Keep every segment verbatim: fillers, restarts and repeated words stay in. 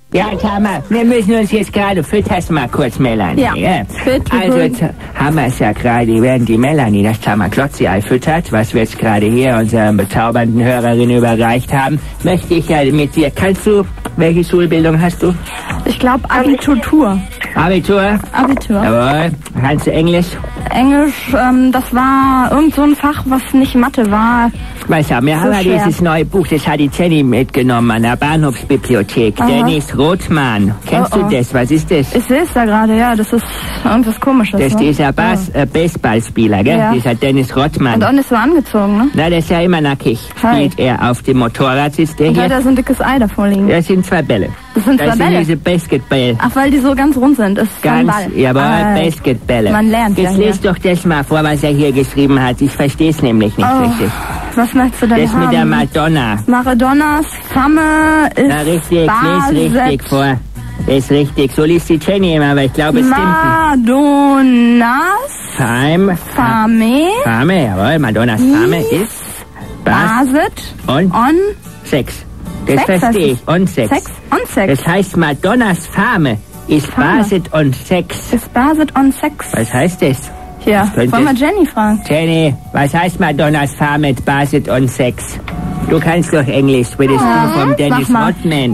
Ja, Tama, wir müssen uns jetzt gerade fütterst mal kurz, Melanie. Ja, ja. Füt, Also jetzt haben wir es ja gerade, während die Melanie das Tamaklotzi-Ei füttert, was wir jetzt gerade hier unseren bezaubernden Hörerin überreicht haben, möchte ich ja mit dir, kannst du, welche Schulbildung hast du? Ich glaube Abitur. Abitur? Abitur. Jawohl. Kannst du Englisch? Englisch, ähm, das war irgend so ein Fach, was nicht Mathe war. Weißt du, wir So haben ja schwer. dieses neue Buch, das hat die Jenny mitgenommen an der Bahnhofsbibliothek. Aha. Dennis Rothmann. Kennst Oh, oh. du das? Was ist das? Ich sehe es da gerade, ja, das ist irgendwas Komisches. Das ist ne? dieser Bas äh, Baseballspieler, gell? Ja. Dieser Dennis Rothmann. Und auch nicht so angezogen, ne? Na, der ist ja immer nackig. Hi. Spielt er auf dem Motorrad, sitzt der Und hier. hat er so ein dickes Ei davor liegen. Das sind zwei Bälle. Das sind zwei Das sind Bälle? diese Basketball. Ach, weil die so ganz rund sind, ist so ein Ganz, Ball. jawohl, Ah, Basketbälle. man lernt ja Jetzt hier. lest doch das mal vor, was er hier geschrieben hat. Ich verstehe es nämlich nicht Oh, richtig. was möchtest du denn Das haben? mit der Madonna. Maradonnas Fame ist Na, richtig, Baset. lies richtig vor. Das ist richtig. So liest die Jenny immer, aber ich glaube, es stimmt nicht. Madonnas Fame. Fame Fame, jawohl, Madonnas Fame ist Bas Baset und on Sex. Das Sex heißt verstehe ich. es. Und Sex. Sex und Sex. Das heißt, Madonnas Fame ist Fame. Baset und Sex. Ist Baset on Sex. Was heißt das? Ja, Das könnte- wollen wir Jenny fragen? Jenny, was heißt Madonnas Fame mit Baset und Sex? Du kannst doch Englisch, würdest du vom Dennis sag mal. Rodman.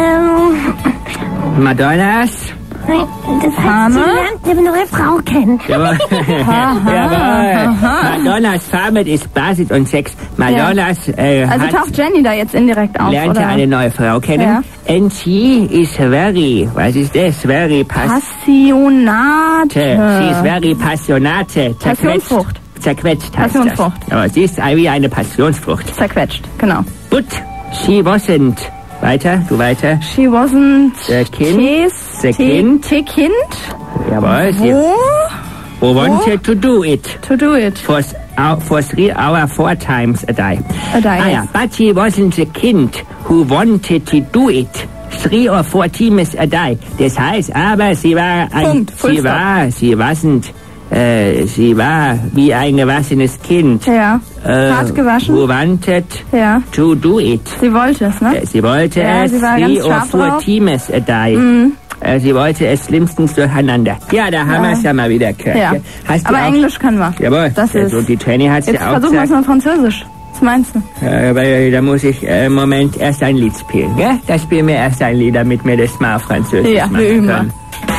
Ähm, Madonnas? das heißt, Fame? sie lernt eine neue Frau kennen. Jawohl. Jawohl. Madonnas Fame ist Baset und Sex. Madonnas äh, Also hat, taucht Jenny da jetzt indirekt auf, lernte oder? eine neue Frau kennen. Ja. And she is very, was ist das? Very pass Passionate. Sie ist very passionate. Zerquetscht. Passionsfrucht. Zerquetscht heißt Passionsfrucht. das. Aber sie ist wie eine Passionsfrucht. Zerquetscht, genau. But she wasn't. Weiter, du weiter. She wasn't The kind. Tes, The kind. Te Kind. Jawohl, sie Wo? who wanted to do it. To do it. For, s- hou- for three hour, four times a day. A day, Ah ja, yes. but she wasn't the kind who wanted to do it. Three or four times a day. Das heißt, aber sie war ein, Punkt, full sie stop. war, sie wasn't, äh, sie war wie ein gewassenes Kind. Ja. Äh, Hart gewaschen. Who wanted Ja. to do it. Sie wollte es, ne? Äh, Sie wollte Ja, es sie war three ganz or scharf four drauf. times a day. Äh, Sie wollte es schlimmstens durcheinander. Ja, da haben wir es ja mal wieder gehört. Ja. gell? Hast du Aber auch, Englisch können wir. Jawohl, Das ist. also die Jenny hat es Jetzt ja auch versuchen wir es gesagt. mal Französisch. Was meinst du? Äh, aber äh, da muss ich äh, im Moment erst ein Lied spielen. Gell? Da spielen wir erst ein Lied, damit wir das mal auf Französisch Ja, machen wir üben können.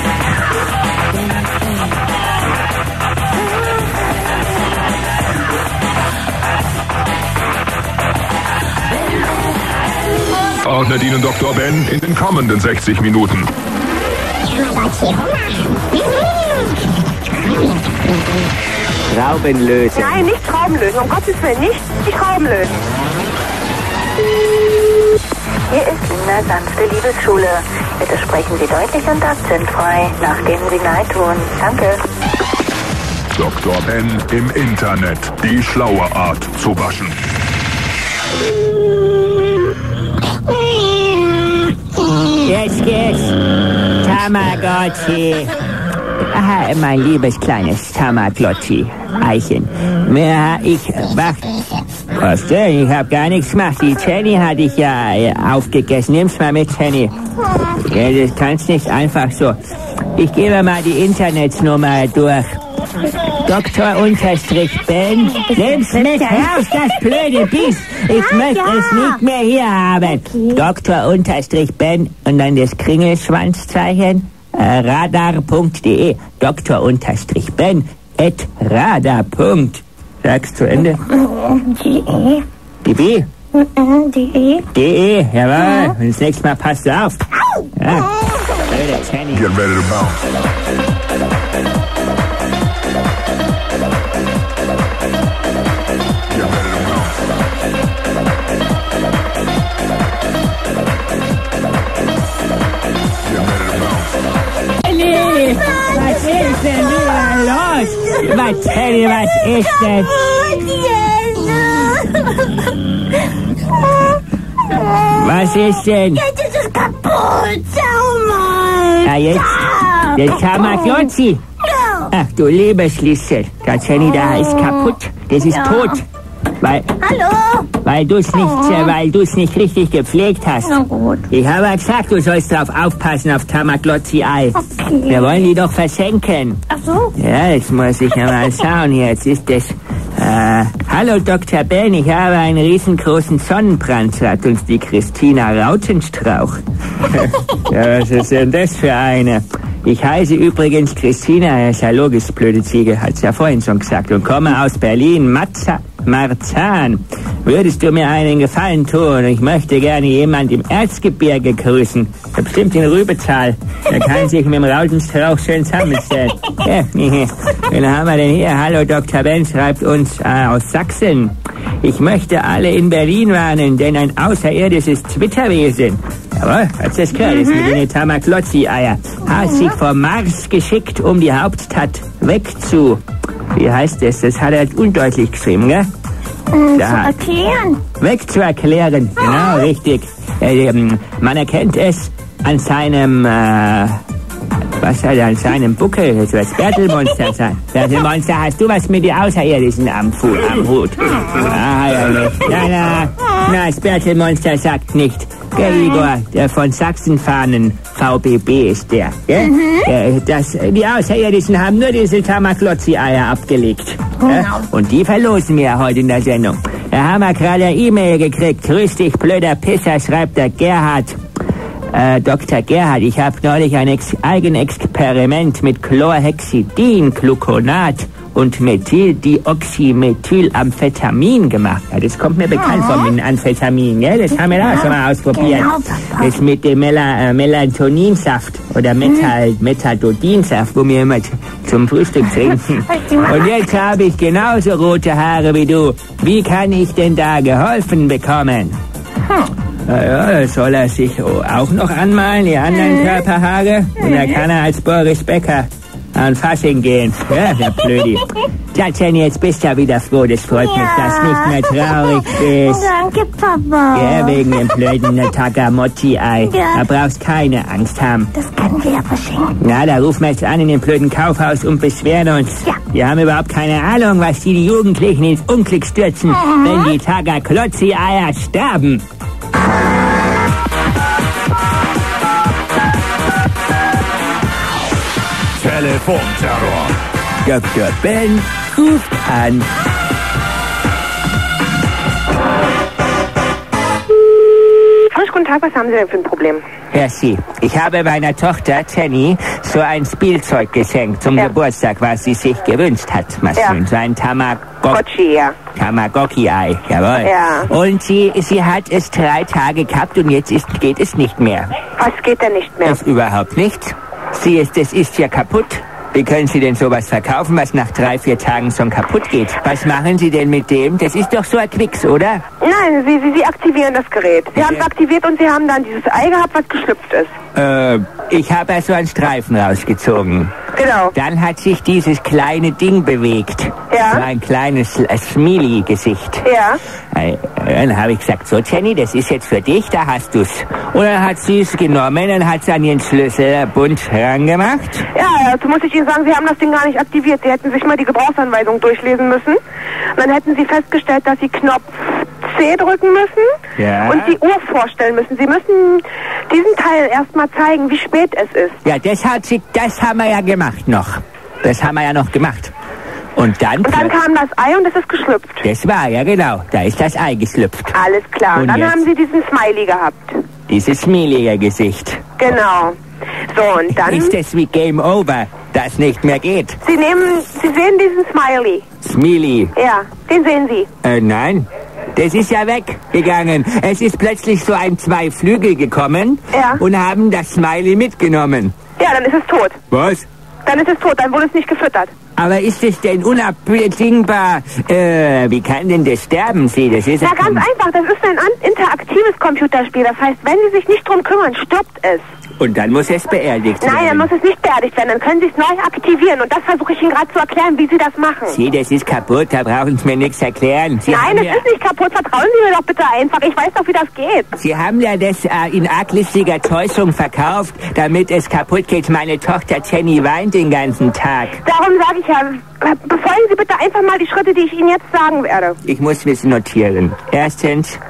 Ordnet Ihnen Doktor Ben in den kommenden sechzig Minuten. Schrauben lösen. Nein, nicht Schrauben lösen. Um Gottes Willen, nicht die Schrauben lösen. Hier ist Linda Sanfte Liebesschule. Bitte sprechen Sie deutlich und akzentfrei nach dem Signalton. Danke. Doktor Ben im Internet. Die schlaue Art zu waschen. Jetzt geht's. Tamagotchi. Aha, mein liebes kleines Tamagotchi. Eichen. Ja, ich wach. Was denn? Ich hab gar nichts gemacht. Die Jenny hatte ich ja äh, aufgegessen. Nimm's mal mit, Jenny. Ja, das kannst nicht einfach so. Ich gebe mal die Internetnummer durch. Doktor Unterstrich Ben. Nimm's mit, hör auf das blöde Biest. Ich möchte es nicht mehr hier haben. Doktor Unterstrich Ben und dann das Kringelschwanzzeichen. Äh, radar punkt de. Doktor Unterstrich Ben at radar. Sag's zu Ende. Die E. Die B. Die E. De, jawohl. Und das nächste Mal passt du auf. Ja. Blöder Jenny. Get ready to bounce. Get ready to bounce. Get ready to bounce. Jenny, was ist denn wieder los? Was, Jenny, was ist denn? Was ist denn? Jetzt ist es kaputt. Schau mal. Ja, jetzt, der Tamagotchi. Ja. Ach du liebes Liesel, der Jenny, da ist kaputt. Das ist Ja. tot. Weil, Hallo? weil du es nicht, Oh. äh, weil du's nicht richtig gepflegt hast. Na gut. Ich habe ja gesagt, du sollst drauf aufpassen auf Tamagotchi-Ei. Okay. Wir wollen die doch verschenken. Ach so? Ja, jetzt muss ich ja mal schauen. Jetzt ist das... Äh, hallo Doktor Ben, ich habe einen riesengroßen Sonnenbrand, sagt uns die Christina Rautenstrauch. Ja, was ist denn das für eine? Ich heiße übrigens Christina, ja, ist ja logisch, blöde Ziege, hat's ja vorhin schon gesagt, und komme aus Berlin, Matza, Marzahn. Würdest du mir einen Gefallen tun? Ich möchte gerne jemand im Erzgebirge grüßen. Bestimmt in Rübezahl. Der kann sich mit dem Rautenstrauch schön zusammenstellen. Ja, wen haben wir denn hier? Hallo, Doktor Ben schreibt uns äh, aus Sachsen. Ich möchte alle in Berlin warnen, denn ein außerirdisches Twitterwesen, jawohl, hat's das gehört, ist mit den Tamagotchi-Eier, hat sich vom Mars geschickt, um die Hauptstadt wegzu... Wie heißt das? Das hat er undeutlich geschrieben, gell? Hm, zu Ja. erklären. Wegzuerklären, genau, richtig. Äh, ähm, man erkennt es an seinem, äh, was hat er an seinem Buckel? Das wird das Bertelmonster sein. Bertelmonster, hast du was mit den Außerirdischen am, Fu am Hut? Ah, ja, nicht. Na, na, na, das Bertelmonster sagt nicht. Gell, Igor, der von Sachsenfahnen V B B ist der, gell? Äh, das, die Außerirdischen haben nur diese Tamagotchi-Eier abgelegt. Äh? Und die verlosen wir heute in der Sendung. Da haben wir gerade eine E-Mail gekriegt. Grüß dich, blöder Pisser, schreibt der Gerhard. Äh, Doktor Gerhard, ich habe neulich ein Ex Eigenexperiment mit Chlorhexidin-Gluconat und Methyldioxymethylamphetamin gemacht. Ja, das kommt mir bekannt vor mit dem Amphetamin, gell? Das haben wir da schon mal ausprobiert. Genau, Papa. Das mit dem Mela äh, Melatoninsaft oder Metal Metadodinsaft, wo wir immer zum Frühstück trinken. Und jetzt habe ich genauso rote Haare wie du. Wie kann ich denn da geholfen bekommen? Na ja, das soll er sich auch noch anmalen, die anderen Körperhaare. Und da kann er als Boris Becker an Fasching gehen. Ja, der Blödi. Tja, Jenny, jetzt bist du ja wieder froh. Das freut mich, dass du nicht mehr traurig bist. Danke, Papa. Ja, wegen dem blöden Tamagotchi-Ei. Ja. Da brauchst keine Angst haben. Das können wir ja verschenken. Na, da rufen wir jetzt an in dem blöden Kaufhaus und beschweren uns. Ja. Die haben überhaupt keine Ahnung, was die, die Jugendlichen ins Unglück stürzen, wenn die Tamagotchi-Eier sterben. Telefonterror. Doktor Ben ruft an. Frisch, guten Tag, was haben Sie denn für ein Problem? Herr Sie, ich habe meiner Tochter Jenny so ein Spielzeug geschenkt zum Ja. Geburtstag, was sie sich gewünscht hat. Was Ja. schön, so ein Tamagotchi. Gotchi, ja. Tamagotchi-Ei, jawohl. Ja. Und sie, sie hat es drei Tage gehabt und jetzt ist, geht es nicht mehr. Was geht denn nicht mehr? Das überhaupt nicht. Sie ist, das ist ja kaputt. Wie können Sie denn sowas verkaufen, was nach drei, vier Tagen schon kaputt geht? Was machen Sie denn mit dem? Das ist doch so ein Quicks, oder? Nein, Sie, Sie, Sie aktivieren das Gerät. Sie Ja. haben es aktiviert und Sie haben dann dieses Ei gehabt, was geschlüpft ist. Äh, ich habe ja so einen Streifen rausgezogen. Genau. Dann hat sich dieses kleine Ding bewegt. Ja. So ein kleines äh, Smiley-Gesicht. Ja. Äh, Dann habe ich gesagt, so Jenny, das ist jetzt für dich, da hast du's. Und dann hat sie es genommen und hat es an ihren Schlüsselbund rangemacht. Ja, dazu muss ich Ihnen sagen, Sie haben das Ding gar nicht aktiviert. Sie hätten sich mal die Gebrauchsanweisung durchlesen müssen. Und dann hätten Sie festgestellt, dass Sie Knopf C drücken müssen Ja. und die Uhr vorstellen müssen. Sie müssen diesen Teil erstmal zeigen, wie spät es ist. Ja, das hat sie, das haben wir ja gemacht noch. Das haben wir ja noch gemacht. Und dann... Und dann kam das Ei und es ist geschlüpft. Das war, ja genau, da ist das Ei geschlüpft. Alles klar. Und Und dann jetzt? haben Sie diesen Smiley gehabt. Dieses smilige Gesicht. Genau. So, und dann... Ist es wie Game Over, das nicht mehr geht? Sie nehmen... Sie sehen diesen Smiley. Smiley. Ja, den sehen Sie. Äh, nein. Das ist ja weggegangen. Es ist plötzlich so ein zwei Flügel gekommen Ja. und haben das Smiley mitgenommen. Ja, dann ist es tot. Was? Dann ist es tot, dann wurde es nicht gefüttert. Aber ist es denn unabdingbar? Äh, wie kann denn das sterben, Sie? Das ist Ja, ganz einfach. Das ist ein an- interaktives Computerspiel. Das heißt, wenn Sie sich nicht drum kümmern, stirbt es. Und dann muss es beerdigt werden. Nein, dann muss es nicht beerdigt werden. Dann können Sie es neu aktivieren. Und das versuche ich Ihnen gerade zu erklären, wie Sie das machen. Sie, das ist kaputt, da brauchen Sie mir nichts erklären. Sie Nein, haben es ja, ist nicht kaputt. Vertrauen Sie mir doch bitte einfach. Ich weiß doch, wie das geht. Sie haben ja das äh, in arglistiger Täuschung verkauft, damit es kaputt geht. Meine Tochter Jenny weint den ganzen Tag. Darum sage ich Herr, befolgen Sie bitte einfach mal die Schritte, die ich Ihnen jetzt sagen werde. Ich muss wissen notieren. Erstens,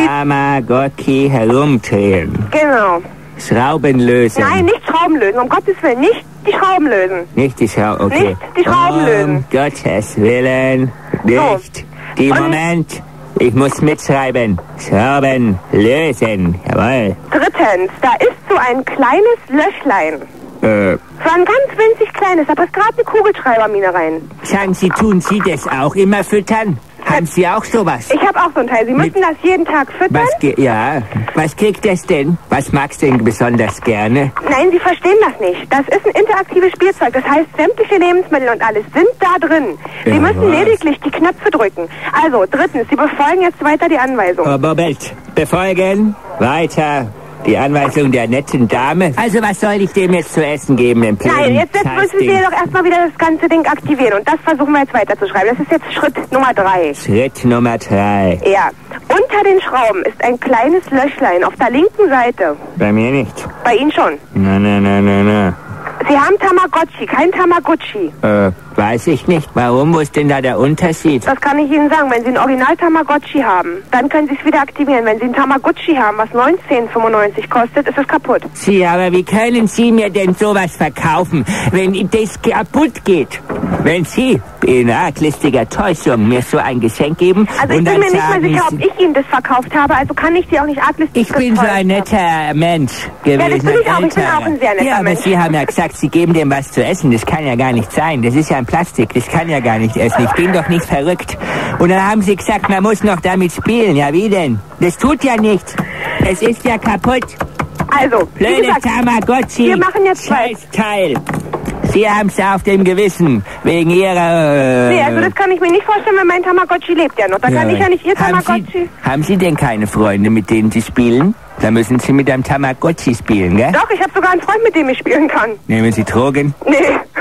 Tamagotchi herumdrehen. Genau. Schrauben lösen. Nein, nicht Schrauben lösen, um Gottes Willen, nicht die Schrauben lösen. Nicht die Schrauben, okay. Nicht die Schrauben um lösen. Gottes Willen, nicht. So. Die Und- Moment, ich muss mitschreiben. Schrauben lösen, jawohl. Drittens, da ist so ein kleines Löchlein. Äh, So ein ganz winzig kleines, da passt gerade eine Kugelschreibermine rein. sagen Sie, tun Sie das auch immer füttern? Haben Sie auch sowas? Ich habe auch so ein Teil. Sie müssen Mit- das jeden Tag füttern. Was, ge- ja, was kriegt das denn? Was magst du denn besonders gerne? Nein, Sie verstehen das nicht. Das ist ein interaktives Spielzeug. Das heißt, sämtliche Lebensmittel und alles sind da drin. Sie Ja, müssen was? lediglich die Knöpfe drücken. Also, drittens, Sie befolgen jetzt weiter die Anweisung. Oh, Moment, befolgen, weiter. Die Anweisung der netten Dame. Also was soll ich dem jetzt zu essen geben im blöden Nein, jetzt, jetzt müssen Sie Scheißding? doch erstmal wieder das ganze Ding aktivieren. Und das versuchen wir jetzt weiterzuschreiben. Das ist jetzt Schritt Nummer drei. Schritt Nummer drei. Ja. Unter den Schrauben ist ein kleines Löchlein auf der linken Seite. Bei mir nicht. Bei Ihnen schon. Na, na, na, na, na. Sie haben Tamagotchi, kein Tamagotchi. Äh, weiß ich nicht. Warum? Wo ist denn da der Unterschied? Das kann ich Ihnen sagen. Wenn Sie ein Original-Tamagotchi haben, dann können Sie es wieder aktivieren. Wenn Sie ein Tamagotchi haben, was neunzehn fünfundneunzig kostet, ist es kaputt. Sie, aber wie können Sie mir denn sowas verkaufen, wenn das kaputt geht? Wenn Sie in arglistiger Täuschung mir so ein Geschenk geben Also ich und bin dann mir nicht mehr sagen sicher, Sie- ob ich Ihnen das verkauft habe, also kann ich Sie auch nicht arglistig Ich bin so ein netter Mensch gewesen. Ja, das bin ich auch. Ich bin auch ein sehr netter Ja, aber Mensch. Sie haben ja gesagt, Sie geben dem was zu essen. Das kann ja gar nicht sein. Das ist ja ein Plastik. Das kann ja gar nicht essen. Ich bin doch nicht verrückt. Und dann haben Sie gesagt, man muss noch damit spielen. Ja, wie denn? Das tut ja nichts. Es ist ja kaputt. Also, wie Blöde gesagt, Tamagotchi. wir machen jetzt Scheiß Teil. Sie haben es auf dem Gewissen. Wegen Ihrer... Äh, nee, also das kann ich mir nicht vorstellen, weil mein Tamagotchi lebt ja noch. Da kann ich ja nicht Ihr haben Tamagotchi... Sie, haben Sie denn keine Freunde, mit denen Sie spielen? Da müssen Sie mit einem Tamagotchi spielen, gell? Doch, ich habe sogar einen Freund, mit dem ich spielen kann. Nehmen Sie Drogen? Nee.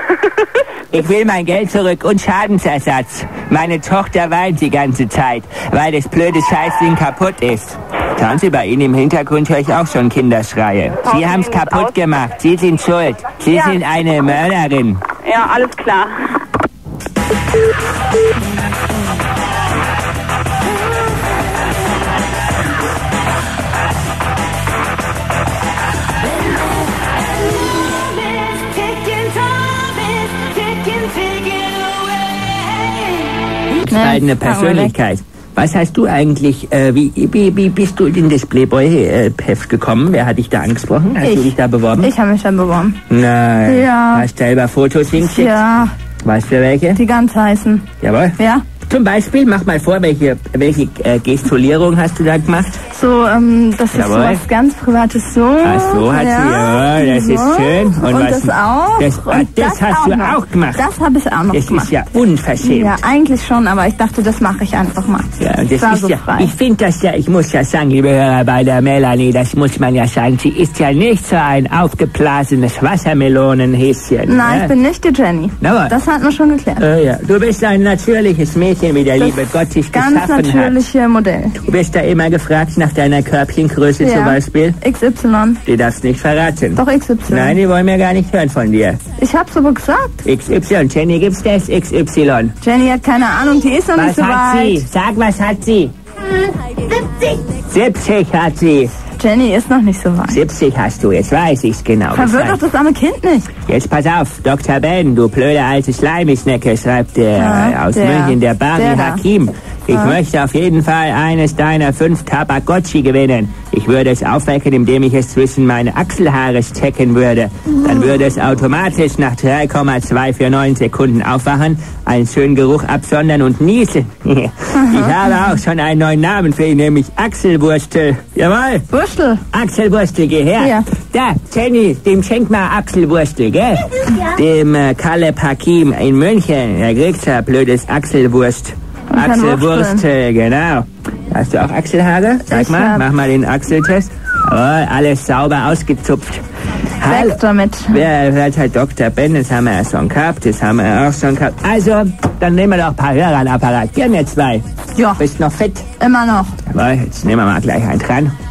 Ich will mein Geld zurück und Schadensersatz. Meine Tochter weint die ganze Zeit, weil das blöde Scheißding kaputt ist. Schauen Sie, bei Ihnen im Hintergrund höre ich auch schon Kinderschreie. Sie haben es kaputt gemacht. Sie sind schuld. Sie Ja. sind eine Mörderin. Ja, alles klar. Eine Persönlichkeit. Was hast du eigentlich, äh, wie, wie, wie bist du in das Playboy-Heft gekommen? Wer hat dich da angesprochen? Hast Ich. du dich da beworben? Ich habe mich dann beworben. Nein. Ja. Hast selber Fotos hingeschickt? Ja, Was für welche? die ganz heißen. Jawohl. Ja, Zum Beispiel, mach mal vor, welche, welche äh, Gestulierung hast du da gemacht? so, ähm, das ist so Jawohl. was ganz Privates so. Ach so, hat sie, ja, das so. ist schön. Und, Und, was, das auch. Das, und das hast auch du noch. auch gemacht. Das habe ich auch noch Das gemacht. ist ja unverschämt. Ja, eigentlich schon, aber ich dachte, das mache ich einfach mal. Ja, und das war ist so ja, frei. ich finde das ja, ich muss ja sagen, liebe Hörer, bei der Melanie, das muss man ja sagen, sie ist ja nicht so ein aufgeblasenes Wassermelonenhäschen. Nein, ja? ich bin nicht die Jenny. Na, Das hatten wir schon geklärt. äh, ja. Du bist ein natürliches Mädchen, wie der Das liebe Gott dich Ganz geschaffen hat. natürliche Modell. Du bist da immer gefragt nach deiner Körbchengröße zum Ja. Beispiel. X Y. Die darfst nicht verraten. Doch X Y. Nein, die wollen wir gar nicht hören von dir. Ich hab's aber gesagt. X Y, Jenny, gibt's das? X Y. Jenny hat keine Ahnung, die ist noch nicht Was so hat weit. sie? Sag, was hat sie? siebzig. siebzig hat sie. Jenny ist noch nicht so weit. siebzig hast du, jetzt weiß ich's genau. Verwirrt Das doch das arme Kind nicht. Jetzt pass auf, Doktor Ben, du blöde alte Schleimisnecke, schreibt der Ja, aus der- München, der Bari der da. Hakim. Ich Ja. möchte auf jeden Fall eines deiner fünf Tamagotchi gewinnen. Ich würde es aufwecken, indem ich es zwischen meine Achselhaare stecken würde. Dann würde es automatisch nach drei Komma zweihundertneunundvierzig Sekunden aufwachen, einen schönen Geruch absondern und niesen. Ich habe auch schon einen neuen Namen für ihn, nämlich Axelwurstel. Jawohl. Wurstel. Axelwurstel, geh her. Ja. Da, Jenny, dem schenk mal Axelwurstel, gell? Ja. Dem äh, Kalle Hakim in München. Der kriegt ja blödes Axelwurst. kann Axelwurstel, genau. Hast du auch Achselhaare? Sag Ich mal, hab- mach mal den Achseltest. Oh, alles sauber ausgezupft. Hallo. Weg damit. Wer hört halt Doktor Ben, das haben wir ja schon gehabt, das haben wir auch schon gehabt. Also, dann nehmen wir doch ein paar Hörer an den Apparat. Gib mir zwei. Ja, Bist noch fit? immer noch. Aber jetzt nehmen wir mal gleich einen dran.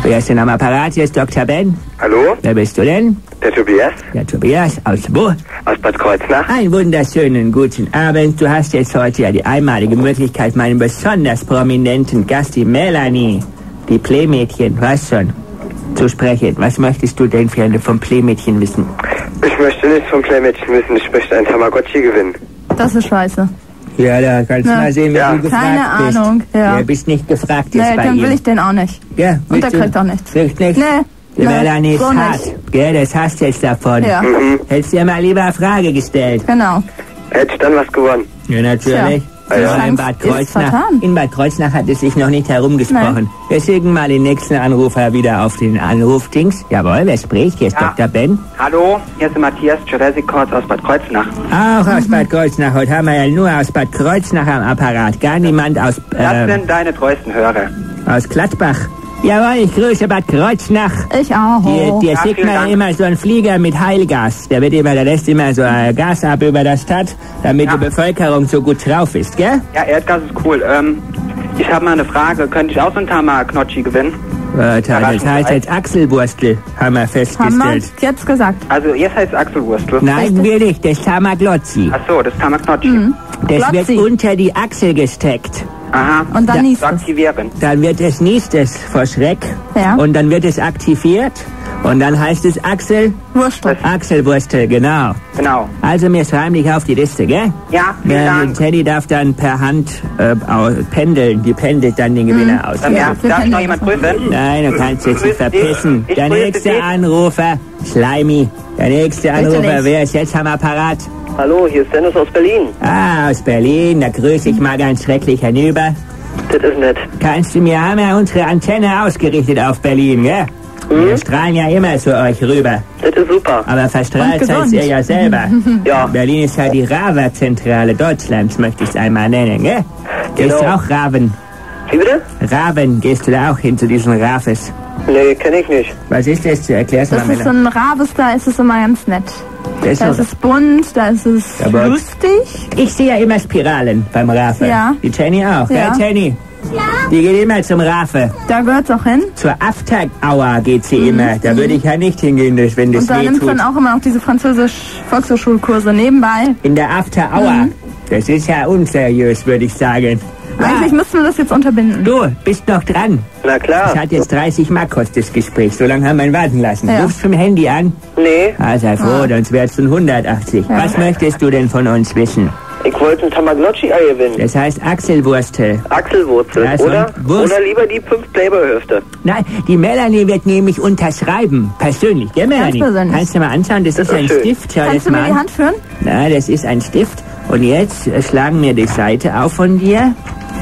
Wer ist denn am Apparat? Hier ist Doktor Ben. Hallo? Wer bist du denn? Der Tobias? Ja, Tobias. Aus wo? Aus Bad Kreuznach. Einen wunderschönen guten Abend. Du hast jetzt heute ja die einmalige Möglichkeit, meinen besonders prominenten Gast, die Melanie, die Playmädchen, weißt schon, zu sprechen. Was möchtest du denn für eine vom Playmädchen wissen? Ich möchte nicht vom Playmädchen wissen, ich möchte ein Tamagotchi gewinnen. Das ist scheiße. Ja, da kannst du Na, mal sehen, wer ja. du gefragt Keine bist. Ahnung, ja. Du bist nicht gefragt jetzt Nee, bei dann ihm. will ich den auch nicht. Ja, Und der willst du- kriegt auch nichts. Kriegt nichts? Nee. Die nee, Melanie ist so hart. nicht. Gell, das hast du jetzt davon. Ja, Mhm. Hättest du dir mal lieber eine Frage gestellt. genau. Hätte ich dann was gewonnen? Ja, natürlich. Tja, Ja, die in Chance Bad ist Kreuznach. vertan. In Bad Kreuznach hat es sich noch nicht herumgesprochen. Wir schicken mal den nächsten Anrufer wieder auf den Anrufdings. Jawohl, wer spricht? Hier ist Ja. Doktor Ben. Hallo, hier ist der Matthias Jurassic Courts aus Bad Kreuznach. Auch aus Bad Kreuznach. Heute haben wir ja nur aus Bad Kreuznach am Apparat. Gar niemand aus, Das äh, sind deine treuesten Hörer. aus Gladbach. Jawohl, ich grüße Bad Kreuznach. Ich auch. Dir, dir Ja, schickt vielen man Dank. immer so einen Flieger mit Heilgas. Der wird immer, der lässt immer so äh, Gas ab über der Stadt, damit Ja. die Bevölkerung so gut drauf ist, gell? Ja, Erdgas ist cool. Ähm, ich habe mal eine Frage. Könnte ich auch so einen Tamaknotschi gewinnen? Äh, das heißt Überraschung, jetzt Achselwurstel, haben wir Haben festgestellt. wir jetzt gesagt. Also, jetzt heißt es Achselwurstel. Nein, wir nicht, das Tamaglotzi. Ach so, das Tamaknotschi. Mhm. Das Glotzi. wird unter die Achsel gesteckt. Aha. Und dann Ja, niest Zu es. aktivieren. Dann wird es niest es vor Schreck. Ja. Und dann wird es aktiviert. Und dann heißt es Achsel, Wurstel. Achselwurstel, genau. Genau. Also wir schreiben dich auf die Liste, gell? Ja, vielen Ja, Dank. Teddy darf dann per Hand äh, au- pendeln. Die pendelt dann den Gewinner aus. Dann, Ja, ja, wir darf ich können noch das jemand machen. prüfen? Nein, du kannst jetzt nicht Grüß dich. verpissen. Ich Der grüße nächste dich. Anrufer, Schleimi. Der nächste Anrufer, nicht. wer ist jetzt am Apparat? Hallo, hier ist Dennis aus Berlin. Ah, aus Berlin. Da grüße ich mal ganz schrecklich hinüber. Das ist nett. Kannst du mir, haben ja unsere Antenne ausgerichtet auf Berlin, gell? Wir strahlen ja immer zu euch rüber. Das ist super. Aber verstrahlt Und seid gesund. ihr ja selber. Ja. Berlin ist ja die Rava-Zentrale Deutschlands, möchte ich es einmal nennen, gell? Gehst du Genau. auch Raven? Wie bitte? Raven, gehst du da auch hin zu diesen Raves? Nee, kenne ich nicht. Was ist das? Erklär's mal, Das ist so Männer. ein Rabes, da ist es immer ganz nett. Das Da ist ist es bunt, da ist es Aber- lustig. Ich sehe ja immer Spiralen beim Rafe. Ja. Die Jenny auch, Ja. gell, Jenny? Ja. Die geht immer zum Rafe. Da gehört's auch hin. Zur After-Hour geht sie immer. Da würde ich ja nicht hingehen, das- wenn das Und da weh nimmt tut. man auch immer noch diese Französisch-Volkshochschulkurse nebenbei. In der After-Hour. Das ist ja unseriös, würde ich sagen. Eigentlich müssten wir das jetzt unterbinden. Du, bist noch dran. Na klar. Das hat jetzt dreißig Mark kostet das Gespräch. So lange haben wir ihn warten lassen. Ja. Rufst vom Handy an? Nee, Ah, sei froh, sonst wär's schon hundertachtzig. Ja. Was möchtest du denn von uns wissen? ich wollte ein Tamagotchi-Ei gewinnen. Das heißt Achselwurstel. Achselwurzel. Ja, so oder? ein Wurst. Oder lieber die fünf Playboy-Hüfte. Nein, die Melanie wird nämlich unterschreiben. Persönlich, gell, Melanie? persönlich. Kannst du mal anschauen, das, Das ist ist ein schön. Stift. Schau Kannst das du mal mir die an. Hand führen? Na, das ist ein Stift. Und jetzt äh, schlagen wir die Seite auf von dir.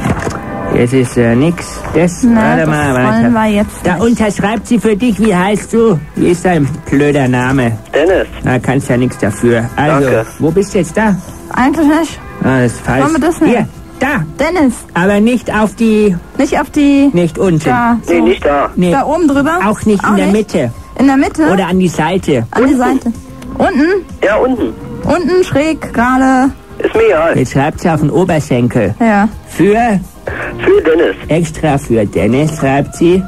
Jetzt ist äh, nix. Das, Na, warte das mal, wollen warte. wir jetzt Da nicht. unterschreibt sie für dich. Wie heißt du? Wie ist dein blöder Name? Dennis. Da kannst ja nichts dafür. Also, Danke. wo bist du jetzt da? Eigentlich nicht. Ah, das ist falsch. Wollen wir das nehmen? Hier, da. Dennis, Aber nicht auf die, nicht auf die... nicht unten. Da, so. Nee, nicht da. Nee, Da oben drüber? auch nicht in der Mitte. In der Mitte? Oder an die Seite. an die Seite? Unten? Ja, unten. Unten, schräg, gerade. Ist mir egal. Jetzt schreibt sie auf den Oberschenkel. Ja. Für, Für Dennis. extra für Dennis, schreibt sie,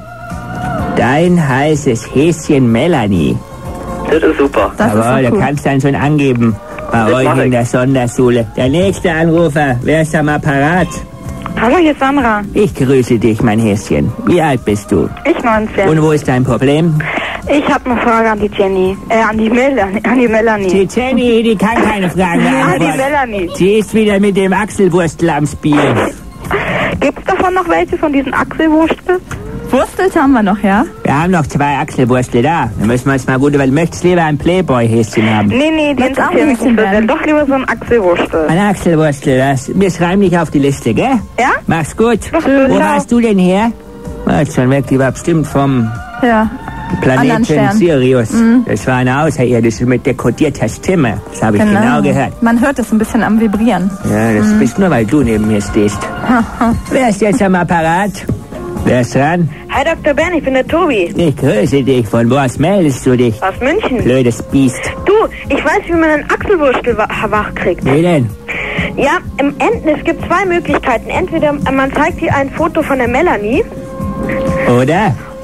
dein heißes Häschen Melanie. Das ist super. Das Jawohl, ist du so cool. kannst dann schon angeben bei Das euch mach in ich. der Sonderschule. Der nächste Anrufer, wer ist am Apparat? Hallo, hier ist Sandra. Ich grüße dich, mein Häschen. Wie alt bist du? Ich neunzehn. Und wo ist dein Problem? Ich habe eine Frage an die Jenny. Äh, an die Melanie. An die Melanie. Die Jenny, die kann keine Fragen An die beantworten. Melanie. Sie ist wieder mit dem Achselwurstel am Spielen. Gibt's davon noch welche von diesen Achselwurstel? Wurstelt haben wir noch, ja? Wir haben noch zwei Achselwurstel da. Da müssen wir uns mal gut, weil du möchtest lieber ein Playboy-Häschen haben. Nee, nee, die Willst auch interessieren mich ein bisschen nicht so sehr. werden? Doch lieber so ein Achselwurstel. Ein Achselwurstel, das. Wir schreiben dich auf die Liste, gell? Ja? Mach's gut. Mach's gut, Wo ciao. warst du denn her? Ah, ist schon weg, die war bestimmt vom Ja. Anderen Planeten Stern. Sirius. Das war eine Außerirdische mit dekodierter Stimme. Das habe ich genau, gehört. Man hört es ein bisschen am Vibrieren. Ja, das bist nur, weil du neben mir stehst. Wer ist jetzt am Apparat? Wer ist dran? Hi Doktor Ben, ich bin der Tobi. Ich grüße dich. Von wo aus meldest du dich? Aus München. Blödes Biest. Du, ich weiß, wie man einen Achselwurstel wa- wach kriegt. Wie denn? Ja, im Enden, es gibt zwei Möglichkeiten. Entweder man zeigt dir ein Foto von der Melanie Oder?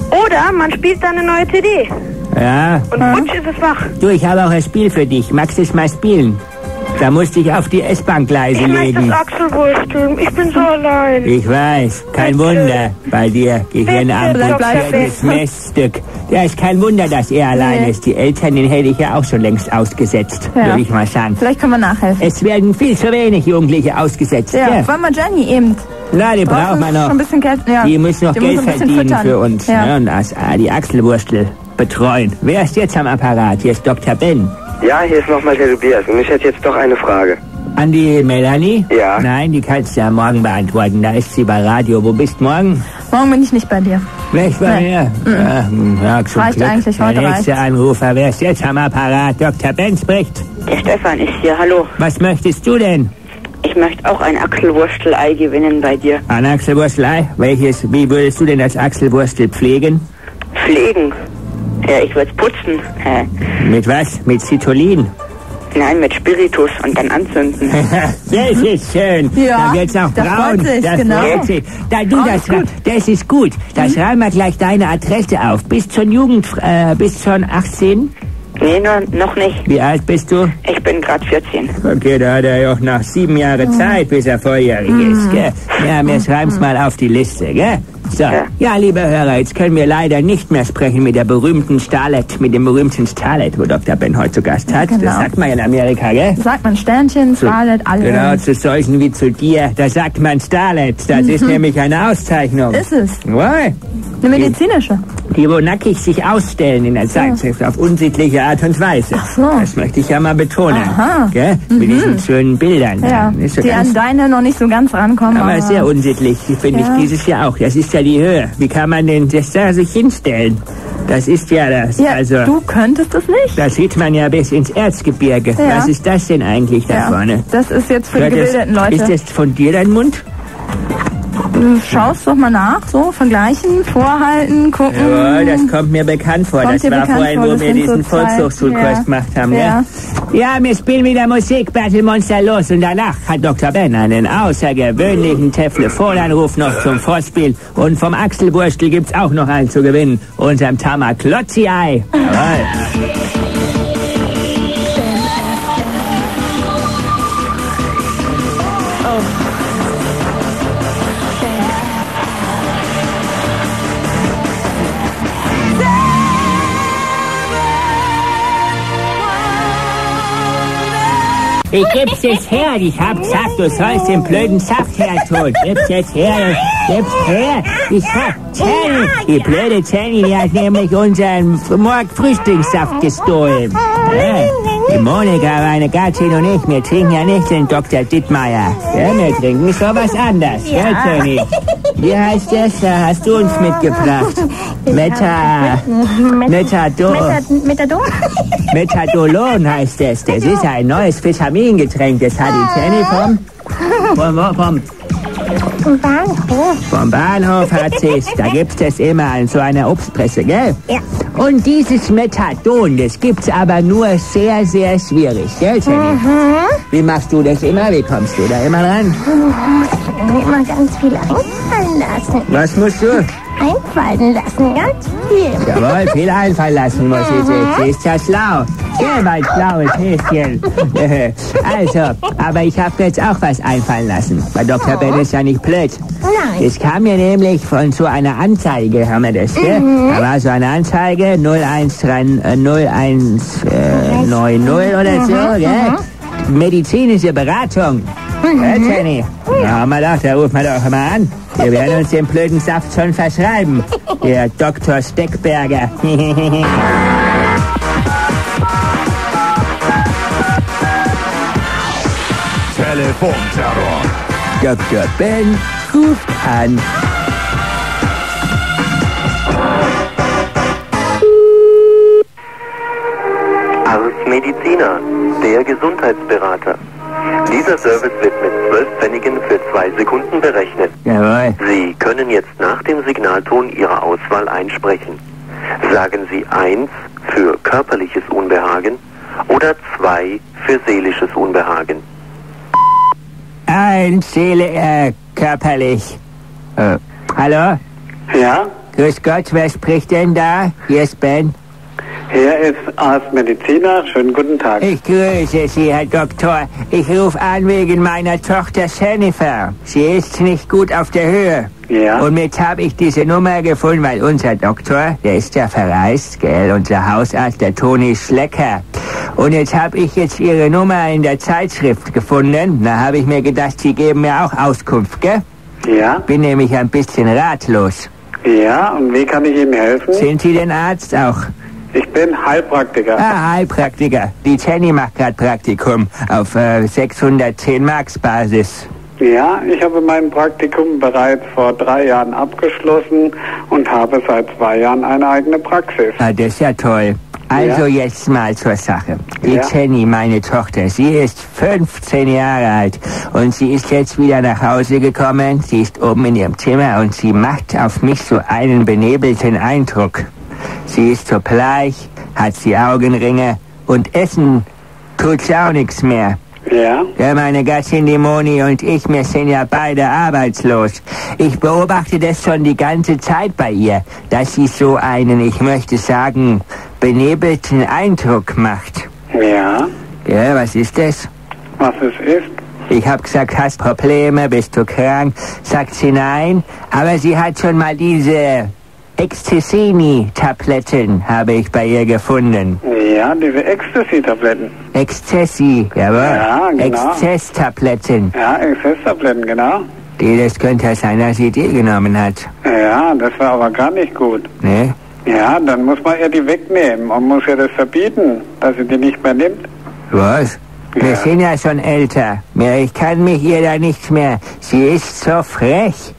Oder man spielt dann eine neue C D. Ja. Und putsch ist es wach. Du, ich habe auch ein Spiel für dich. Magst du es mal spielen? Da musste ich auf die S-Bahn-Gleise Ich möchte legen. das Achselwursteln. Ich bin so allein. Ich weiß, kein Wunder bei dir. Gehirnamputiertes Messstück. Ja, ist kein Wunder, dass er allein Nee. ist. Die Eltern, den hätte ich ja auch schon längst ausgesetzt, Ja. würde ich mal sagen. Vielleicht können wir nachhelfen. Es werden viel zu wenig Jugendliche ausgesetzt. Ja, Ja. wollen wir Jenny eben. Na, die braucht Brauchen man Schon ein noch. bisschen Geld, ja. Die müssen noch Die Geld muss ein bisschen verdienen füttern. für uns. Ja. Ne? Und das, ah, die Achselwurstel betreuen. Wer ist jetzt am Apparat? Hier ist Doktor Ben. Ja, hier ist nochmal der Tobias und ich hätte jetzt doch eine Frage. An die Melanie? Ja. Nein, die kannst du ja morgen beantworten. Da ist sie bei Radio. Wo bist du morgen? Morgen bin ich nicht bei dir. Nicht bei Nee. mir? Ja, hm, ja, zum Reicht Glück. eigentlich, Der heute nächste Anrufer. Wer ist jetzt am Apparat? Doktor Ben spricht. Der Stefan ist hier, hallo. Was möchtest du denn? Ich möchte auch ein Achselwurstelei gewinnen bei dir. Ein Achselwurstelei? Welches? Wie würdest du denn das Achselwurstel pflegen? Pflegen. Ja, ich würde putzen. Hä? Mit was? Mit Citolin? Nein, mit Spiritus und dann anzünden. Das ist schön. Ja, Da wird's auch das braun. freut sich, das genau. freut sich. Da, du, Braun das, ist gut. das ist gut. Da schreiben wir gleich deine Adresse auf. Bis zur Jugend, äh, bis zur achtzehn? Nee, nur, noch nicht. Wie alt bist du? Ich bin gerade vierzehn. Okay, da hat er ja auch noch sieben Jahre Zeit, bis er volljährig ist, gell? Ja, wir schreiben's mal auf die Liste, gell? So, Ja. ja, liebe Hörer, jetzt können wir leider nicht mehr sprechen mit der berühmten Starlet, mit dem berühmten Starlet, wo Doktor Ben heute zu Gast hat. Genau. Das sagt man ja in Amerika, gell? Sagt man Sternchen, Starlet, alles. Genau, zu solchen wie zu dir, da sagt man Starlet. Das ist nämlich eine Auszeichnung. Ist es. Wohl. Eine medizinische. Die, wo nackig sich ausstellen in der Zeitschrift auf unsittliche Art und Weise. Ach so. Das möchte ich ja mal betonen. Aha. Gell? Mit diesen schönen Bildern. Ja, Ist so die ganz, an deine noch nicht so ganz rankommen. aber Aber sehr unsittlich, finde Ja. ich dieses Jahr auch. Das ist ja die Höhe. Wie kann man denn das da sich hinstellen? Das ist ja das. ja, also, du könntest es nicht. da sieht man ja bis ins Erzgebirge. Ja. Was ist das denn eigentlich da Ja, vorne? das ist jetzt für die Hört das- gebildeten Leute. Ist das von dir dein Mund? Du schaust doch mal nach, so, vergleichen, vorhalten, gucken. Jawohl, das kommt mir bekannt vor. Kommt das dir war bekannt vorhin, vor, wo das wir sind so diesen zwei- Volkshochschulkurs ja. gemacht haben. Ja. Ja. ja, wir spielen wieder Musik, Battle Monster los. Und danach hat Doktor Ben einen außergewöhnlichen Telefonanruf noch zum Vorspiel. Und vom Achselwurstel gibt's auch noch einen zu gewinnen. Unserem Tamaklotzi-Ei. Jawohl. Ich gib's jetzt her, ich hab gesagt, du sollst den blöden Saft hertun. Gib's jetzt her, gib's her. Ich hab Jenny, die blöde Jenny, die hat nämlich unseren Morgen-Frühstückssaft gestohlen. Ja, die Monika, meine Gattin und ich, wir trinken ja nicht den Doktor Dittmeier. Ja, wir trinken so was anderes, gell, Jenny? Wie heißt das? Da hast du uns mitgebracht. Meta... Metadon. Methadon? Methadolon heißt es. Das ist ein neues Vitamingetränk. Das hat die Jenny vom, vom, vom, Bahnhof. vom Bahnhof hat sie's. Da gibt's das immer in so einer Obstpresse, gell? Ja. Und dieses Methadon, das gibt's aber nur sehr, sehr schwierig, gell, Jenny? Wie machst du das immer? Wie kommst du da immer ran? Muss immer ganz viel einfallen lassen. Was musst du? Einfallen lassen, ganz viel. Jawohl, viel einfallen lassen muss ich jetzt. Sie ist ja schlau. Geh, mein schlaues Häschen. Also, aber ich habe jetzt auch was einfallen lassen. Bei Doktor Ben ist ja nicht blöd. Nein. Das kam mir nämlich von so einer Anzeige, haben wir das, gell? Da war so eine Anzeige, null eins drei, äh, null eins neun null oder so, gell? Medizinische Beratung. Ja, Jenny? Ja, haben wir doch, da rufen wir doch mal an. Wir werden uns den blöden Saft schon verschreiben. Der Doktor Steckberger. Telefonterror. Doktor Ben ruft an. Ars Medicina, der Gesundheitsberater. Dieser Service wird mit zwölf Pfennigen für zwei Sekunden berechnet. Jawohl. Sie können jetzt nach dem Signalton Ihre Auswahl einsprechen. Sagen Sie eins für körperliches Unbehagen oder zwei für seelisches Unbehagen. Ein Seele, äh, körperlich. Äh, hallo? Ja? Grüß Gott, wer spricht denn da? Hier ist Ben. Hier ist Arzt Mediziner. Schönen guten Tag. Ich grüße Sie, Herr Doktor. Ich rufe an wegen meiner Tochter Jennifer. Sie ist nicht gut auf der Höhe. Ja. Und jetzt habe ich diese Nummer gefunden, weil unser Doktor, der ist ja verreist, gell, unser Hausarzt, der Toni Schlecker. Und jetzt habe ich jetzt Ihre Nummer in der Zeitschrift gefunden. Da habe ich mir gedacht, Sie geben mir auch Auskunft, gell? Ja. Bin nämlich ein bisschen ratlos. Ja, und wie kann ich Ihnen helfen? Sind Sie denn Arzt auch? Ich bin Heilpraktiker. Ah, Heilpraktiker. Die Jenny macht gerade Praktikum auf äh, sechshundertzehn Marks Basis. Ja, ich habe mein Praktikum bereits vor drei Jahren abgeschlossen und habe seit zwei Jahren eine eigene Praxis. Ah, das ist ja toll. Also Ja. jetzt mal zur Sache. Die Ja. Jenny, meine Tochter, sie ist fünfzehn Jahre alt und sie ist jetzt wieder nach Hause gekommen. Sie ist oben in ihrem Zimmer und sie macht auf mich so einen benebelten Eindruck. Sie ist so bleich, hat sie Augenringe und essen tut sie auch nichts mehr. Ja. Ja, meine Gattin, die Moni und ich, wir sind ja beide arbeitslos. Ich beobachte das schon die ganze Zeit bei ihr, dass sie so einen, ich möchte sagen, benebelten Eindruck macht. Ja. Ja, was ist das? Was es ist? Ich hab gesagt, hast Probleme, bist du krank? Sagt sie nein, aber sie hat schon mal diese Ecstasy-Tabletten, habe ich bei ihr gefunden. Ja, diese Ecstasy-Tabletten. Ecstasy, jawohl. Ja, genau. Exzess-Tabletten. Ja, Exzess-Tabletten, genau. Die, das könnte ja sein, dass sie die genommen hat. Ja, das war aber gar nicht gut. Ne? Ja, dann muss man ihr die wegnehmen und muss ihr das verbieten, dass sie die nicht mehr nimmt. Was? Ja. Wir sind ja schon älter. Ich kann mich ihr da nicht mehr. Sie ist so frech.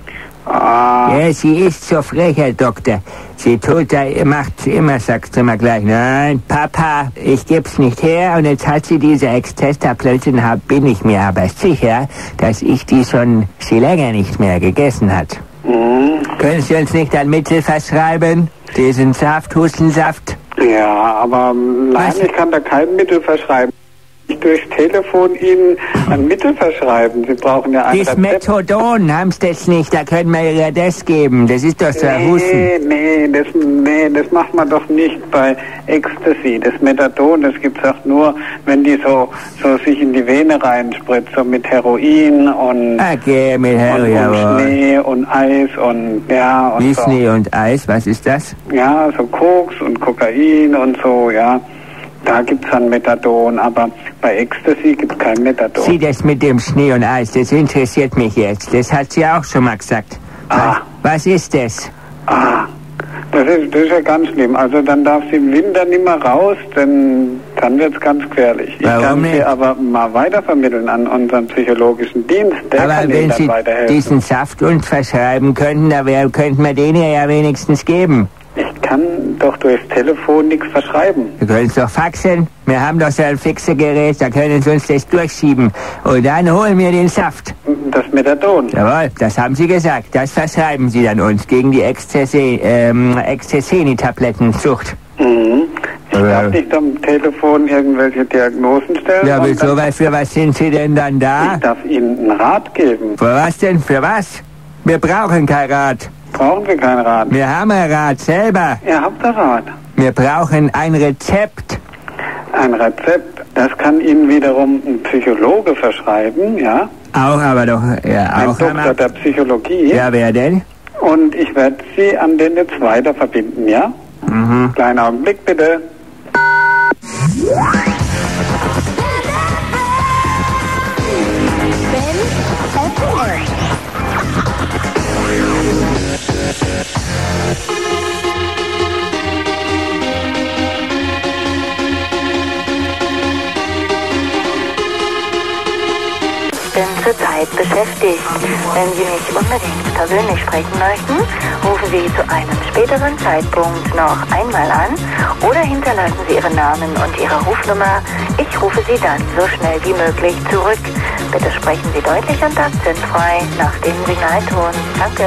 Ah, Ja, sie ist so frech, Herr Doktor. Sie tut da, macht immer, sagt sie immer gleich, nein, Papa, ich geb's nicht her. Und jetzt hat sie diese Exzess-Tabletten, hab, bin ich mir aber sicher, dass ich die schon sie länger nicht mehr gegessen hat. mhm. Können Sie uns nicht ein Mittel verschreiben? Diesen Saft, Hustensaft? Ja, aber nein, Was? ich kann da kein Mittel verschreiben. Ich durchs Telefon Ihnen ein Mittel verschreiben. Sie brauchen ja ein Das Rezept. Methadon haben Sie das nicht, da können wir ihr das geben. Das ist doch so ein Husten. Nee, nee, das, nee, das macht man doch nicht bei Ecstasy. Das Methadon, das gibt's auch nur, wenn die so, so sich in die Vene reinspritzt, so mit Heroin und, Okay, mit und, Herr, und jawohl. Schnee und Eis und, ja, und Wie so. Schnee und Eis, was ist das? Ja, so Koks und Kokain und so, ja. Da gibt's dann Methadon, aber bei Ecstasy gibt's kein Methadon. Sie, das mit dem Schnee und Eis, das interessiert mich jetzt. Das hat sie auch schon mal gesagt. Ah. Was ist das? Ah, das ist, das ist ja ganz schlimm. Also dann darf sie im Winter nicht mehr raus, denn dann wird's ganz gefährlich. Ich Warum kann sie nicht? aber mal weitervermitteln an unseren psychologischen Dienst. Der Aber kann wenn Ihnen dann Sie weiterhelfen. diesen Saft uns verschreiben könnten, da wär, könnten wir den ihr ja wenigstens geben. Ich kann doch durchs Telefon nichts verschreiben. Wir können es doch faxen. Wir haben doch so ein Fixegerät, da können Sie uns das durchschieben. Und dann holen wir den Saft. Das Methadon. Jawohl, das haben Sie gesagt. Das verschreiben Sie dann uns gegen die ähm, Exzesseni-Tablettensucht. Mhm. Ich Äh. darf nicht am Telefon irgendwelche Diagnosen stellen. Ja, und wieso, dann- weil für was sind Sie denn dann da? Ich darf Ihnen einen Rat geben. Für was denn? Für was? Wir brauchen kein Rad. Brauchen Sie keinen Rat? Wir haben ein Rad selber. Ihr habt ein Rat. Wir brauchen ein Rezept. Ein Rezept, das kann Ihnen wiederum ein Psychologe verschreiben, ja? Auch, aber doch, ja, Ein auch Doktor einmal. der Psychologie. Ja, wer denn? Und ich werde Sie an den jetzt weiter verbinden, ja? Mhm. Kleinen Augenblick bitte. Bin zurzeit beschäftigt. Wenn Sie mich unbedingt persönlich sprechen möchten, rufen Sie zu einem späteren Zeitpunkt noch einmal an oder hinterlassen Sie Ihren Namen und Ihre Rufnummer. Ich rufe Sie dann so schnell wie möglich zurück. Bitte sprechen Sie deutlich und akzentfrei nach dem Signalton. Danke.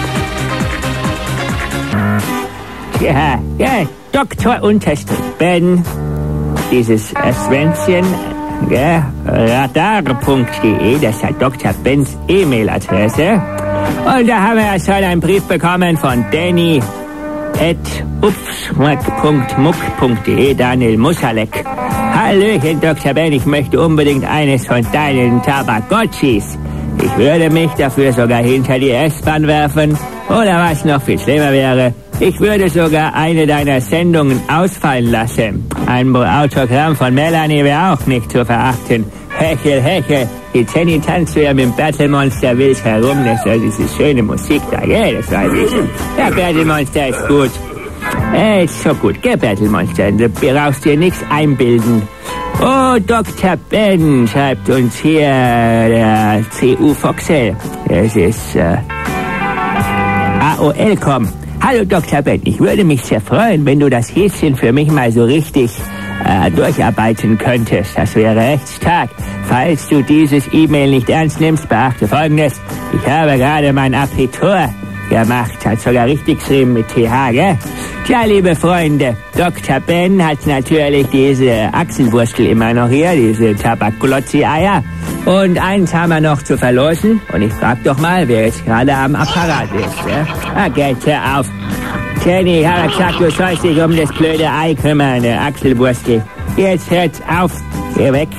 Ja, ja, Doktor Unterstrich Ben. Dieses äh, Schwänzchen gell? radar punkt de, das ist Doktor Bens E-Mail-Adresse. Und da haben wir erst heute einen Brief bekommen von Danny at upsmuck punkt muck punkt de, Daniel Musalek. Hallöchen, Doktor Ben, ich möchte unbedingt eines von deinen Tamagotchis. Ich würde mich dafür sogar hinter die S-Bahn werfen. Oder was noch viel schlimmer wäre, ich würde sogar eine deiner Sendungen ausfallen lassen. Ein Autogramm von Melanie wäre auch nicht zu verachten. Hechel, hechel, die Jenny tanzt ja mit dem Battle Monster wild herum. Das ist diese schöne Musik da, gell, das weiß ich. Der Battle Monster ist gut. Äh, ist so gut, gell, Battle Monster. Du brauchst dir nichts einbilden. Oh, Doktor Ben, schreibt uns hier der C U Foxel. Das ist äh, A O L punkt com. Hallo Doktor Ben, ich würde mich sehr freuen, wenn du das Häschen für mich mal so richtig äh, durcharbeiten könntest. Das wäre echt stark. Falls du dieses E-Mail nicht ernst nimmst, beachte Folgendes. Ich habe gerade mein Abitur gemacht, hat sogar richtig geschrieben mit T H, gell? Tja, liebe Freunde, Doktor Ben hat natürlich diese Achselwurstel immer noch hier, diese Tabakulozzi-Eier. Und eins haben wir noch zu verlosen. Und ich frag doch mal, wer jetzt gerade am Apparat ist, ja? Ah, geht, hör auf. Jenny, ich habe gesagt, du sollst dich um das blöde Ei kümmern, der Achselwurstel. Jetzt hört auf, geh weg.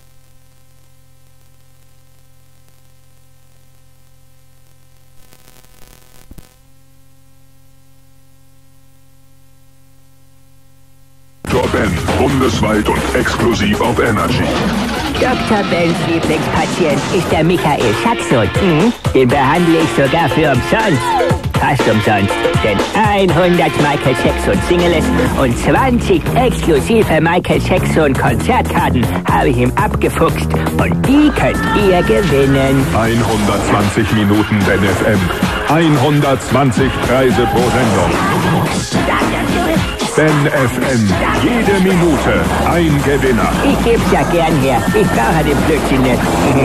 Doktor Ben, bundesweit und exklusiv auf Energy. Doktor Bens Lieblingspatient ist der Michael Jackson. Mhm. Den behandle ich sogar für umsonst. Fast umsonst. Denn hundert Michael Jackson Singles und zwanzig exklusive Michael Jackson Konzertkarten habe ich ihm abgefuchst. Und die könnt ihr gewinnen. hundertzwanzig Minuten Ben F M. hundertzwanzig Preise pro Sendung. Ben F M. Jede Minute ein Gewinner. Ich geb's ja gern her. Ich brauche den Blödsinn nicht.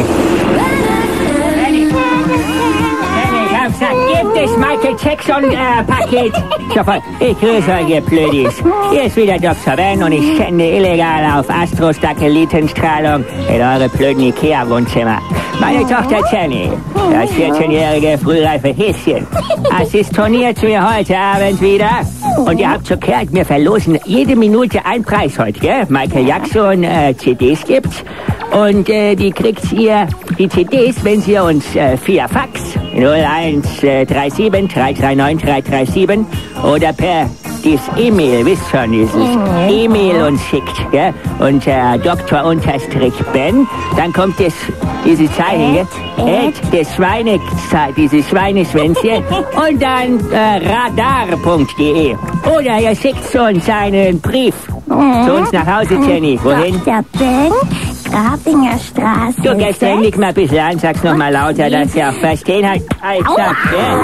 Danny, Danny, ich hab gesagt, gebt das Michael Jackson äh, Paket. Sofort. Ich grüße euch, ihr Blödis. Hier ist wieder Doktor Ben und ich sende illegal auf Astro-Satellitenstrahlung in eure blöden Ikea-Wohnzimmer. Meine Tochter Jenny, das vierzehnjährige frühreife Häschen, assistoniert mir heute Abend wieder. Und ihr habt so gehört, wir verlosen jede Minute einen Preis heute, gell? Michael Jackson äh, C Ds gibt's. Und äh, die kriegt ihr, die C Ds, wenn ihr uns äh, via Fax null eins drei sieben drei drei neun drei drei sieben oder per dieses E-Mail, wisst schon, dieses E-Mail uns schickt, gell? Und äh, Doktor Unterstrich Ben, dann kommt das, diese Zeichen, gell? Ed, das Schweine, dieses Schweineschwänzchen und dann äh, radar punkt de. Oder ihr schickt uns einen Brief zu uns nach Hause, Jenny. Wohin? Doktor Ben, Grafinger Straße. Du gehst endlich mal ein bisschen an, sag's noch mal lauter, dass ihr auch verstehen halt. Alter,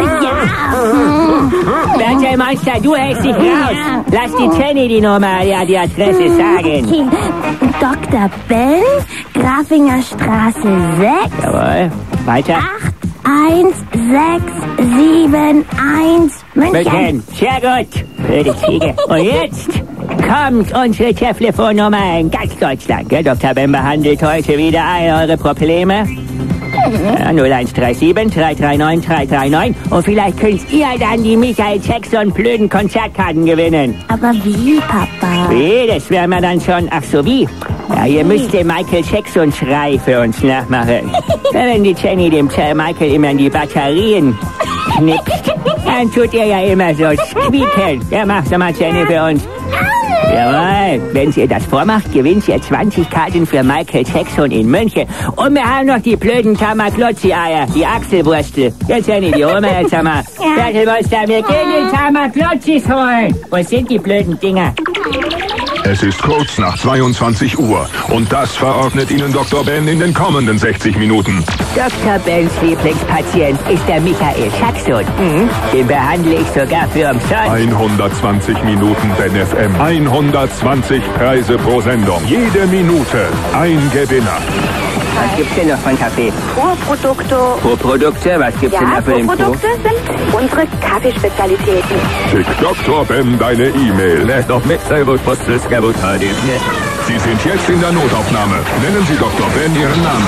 Battle Monster, du hältst dich raus. Lass die Jenny die Nummer, ja, die Adresse sagen. Okay. Doktor Ben, Grafinger Straße sechs. Jawohl. Weiter. acht eins sechs sieben eins München. München. Sehr gut. Blöde Ziege. Und jetzt kommt unsere Telefonnummer in ganz Deutschland. Gell? Doktor Ben behandelt heute wieder all eure Probleme. Ja, null eins drei sieben drei drei neun drei drei neun. Und vielleicht könnt ihr dann die Michael Jackson blöden Konzertkarten gewinnen. Aber wie, Papa? Wie? Das werden wir dann schon. Ach so, wie? Ja, ihr müsst den Michael Jackson Schrei für uns nachmachen. Wenn die Jenny dem Michael immer in die Batterien knipst, dann tut ihr ja immer so squeaken. Ja, mach's doch mal, Jenny, für uns. Jawohl, wenn ihr das vormacht, gewinnt ihr zwanzig Karten für Michael Jackson in München. Und wir haben noch die blöden Tamagotchi-Eier, die Achselwurstel. Jetzt, Jenny, die holen wir jetzt einmal. Battle Monster, wir gehen die Tamagotchis holen. Wo sind die blöden Dinger? Es ist kurz nach zweiundzwanzig Uhr und das verordnet Ihnen Doktor Ben in den kommenden sechzig Minuten. Doktor Bens Lieblingspatient ist der Michael Jackson. Mhm. Den behandle ich sogar für umsonst. hundertzwanzig Minuten Ben F M. hundertzwanzig Preise pro Sendung. Jede Minute ein Gewinner. Was gibt's denn noch von Kaffee? Pro-Produkte. Pro-Produkte? Was gibt's Ja, denn da für den Pro? Pro-Produkte sind unsere Kaffeespezialitäten. Schick Doktor Ben deine E-Mail. Lässt doch mit Servus Postel Skabotadis. Sie sind jetzt in der Notaufnahme. Nennen Sie Doktor Ben Ihren Namen.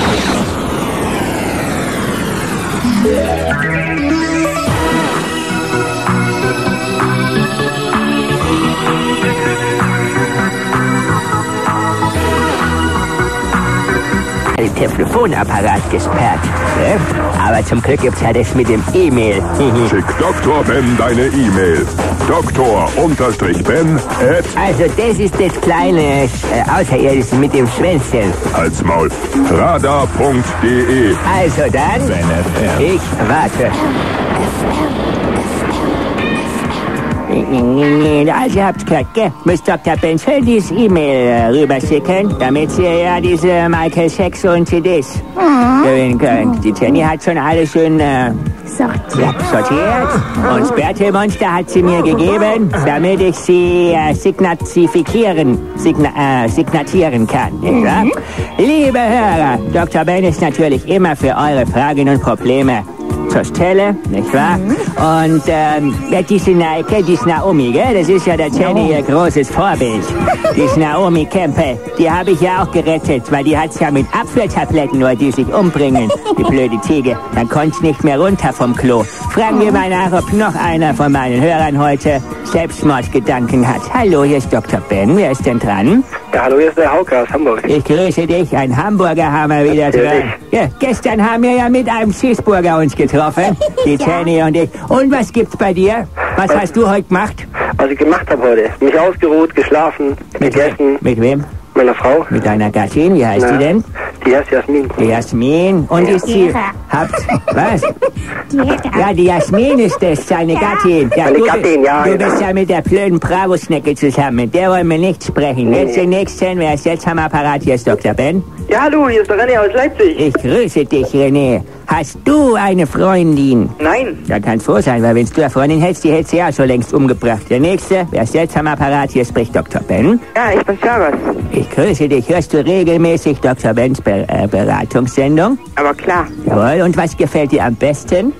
Der Telefonapparat gesperrt. Ja? Aber zum Glück gibt's ja das mit dem E-Mail. Schick Doktor Ben deine E-Mail. Doktor unterstrich Ben at... Also das ist das kleine äh, Außerirdische mit dem Schwänzchen. Als Maul. radar punkt de. Also dann, ich warte. Also ihr habt gehört, gell? Müsst Doktor Ben schön dieses E-Mail rüberschicken, damit Sie ja diese Michael Jackson C Ds mhm. gewinnen könnt. Die Jenny hat schon alles schön äh, sortiert. sortiert. Und das Bertel-Monster hat sie mir gegeben, damit ich sie äh, signifizieren, signa äh, signatieren kann. Mhm. Ja? Liebe Hörer, Doktor Ben ist natürlich immer für eure Fragen und Probleme zur Stelle, nicht wahr? Mhm. Und ähm, diese Nike, die Naomi, gell? Das ist ja der Jenny ihr großes Vorbild. Die Naomi Campbell, die habe ich ja auch gerettet, weil die hat's ja mit Apfeltabletten, nur die sich umbringen, die blöde Ziege. Dann konnte nicht mehr runter vom Klo. Fragen wir mal nach, ob noch einer von meinen Hörern heute Selbstmordgedanken hat. Hallo, hier ist Doktor Ben. Wer ist denn dran? Ja, hallo, hier ist der Hauke aus Hamburg. Ich grüße dich. Ein Hamburger haben wir wieder dran. Ja, gestern haben wir ja mit einem Cheeseburger uns getroffen. Die Jenny und ich. Und was gibt's bei dir? Was, was hast du heute gemacht? Was ich gemacht habe heute? Mich ausgeruht, geschlafen, mit gegessen. We mit wem? Meiner Frau. Mit deiner Gattin? Wie heißt Na, die denn? Die heißt Jasmin. Die Jasmin. Und ja. ist sie... Habt... Was? Ja, die Jasmin ist das, seine ja. Gattin. Ja, Meine du, Gattin, ja. Du genau. bist ja mit der blöden Bravo-Schnecke zusammen. Mit der wollen wir nicht sprechen. Nee. Jetzt den nächsten. Wer ist jetzt am Apparat? Hier ist Doktor Ben. Ja, hallo, hier ist der René aus Leipzig. Ich grüße dich, René. Hast du eine Freundin? Nein. Da kann's froh sein, weil wenn du eine Freundin hättest, die hättest du ja schon längst umgebracht. Der nächste, wer ist jetzt am Apparat? Hier spricht Doktor Ben. Ja, ich bin Charles. Ich grüße dich. Hörst du regelmäßig Doktor Bens Be äh, Beratungssendung? Aber klar. Jawohl. Und was gefällt dir am besten?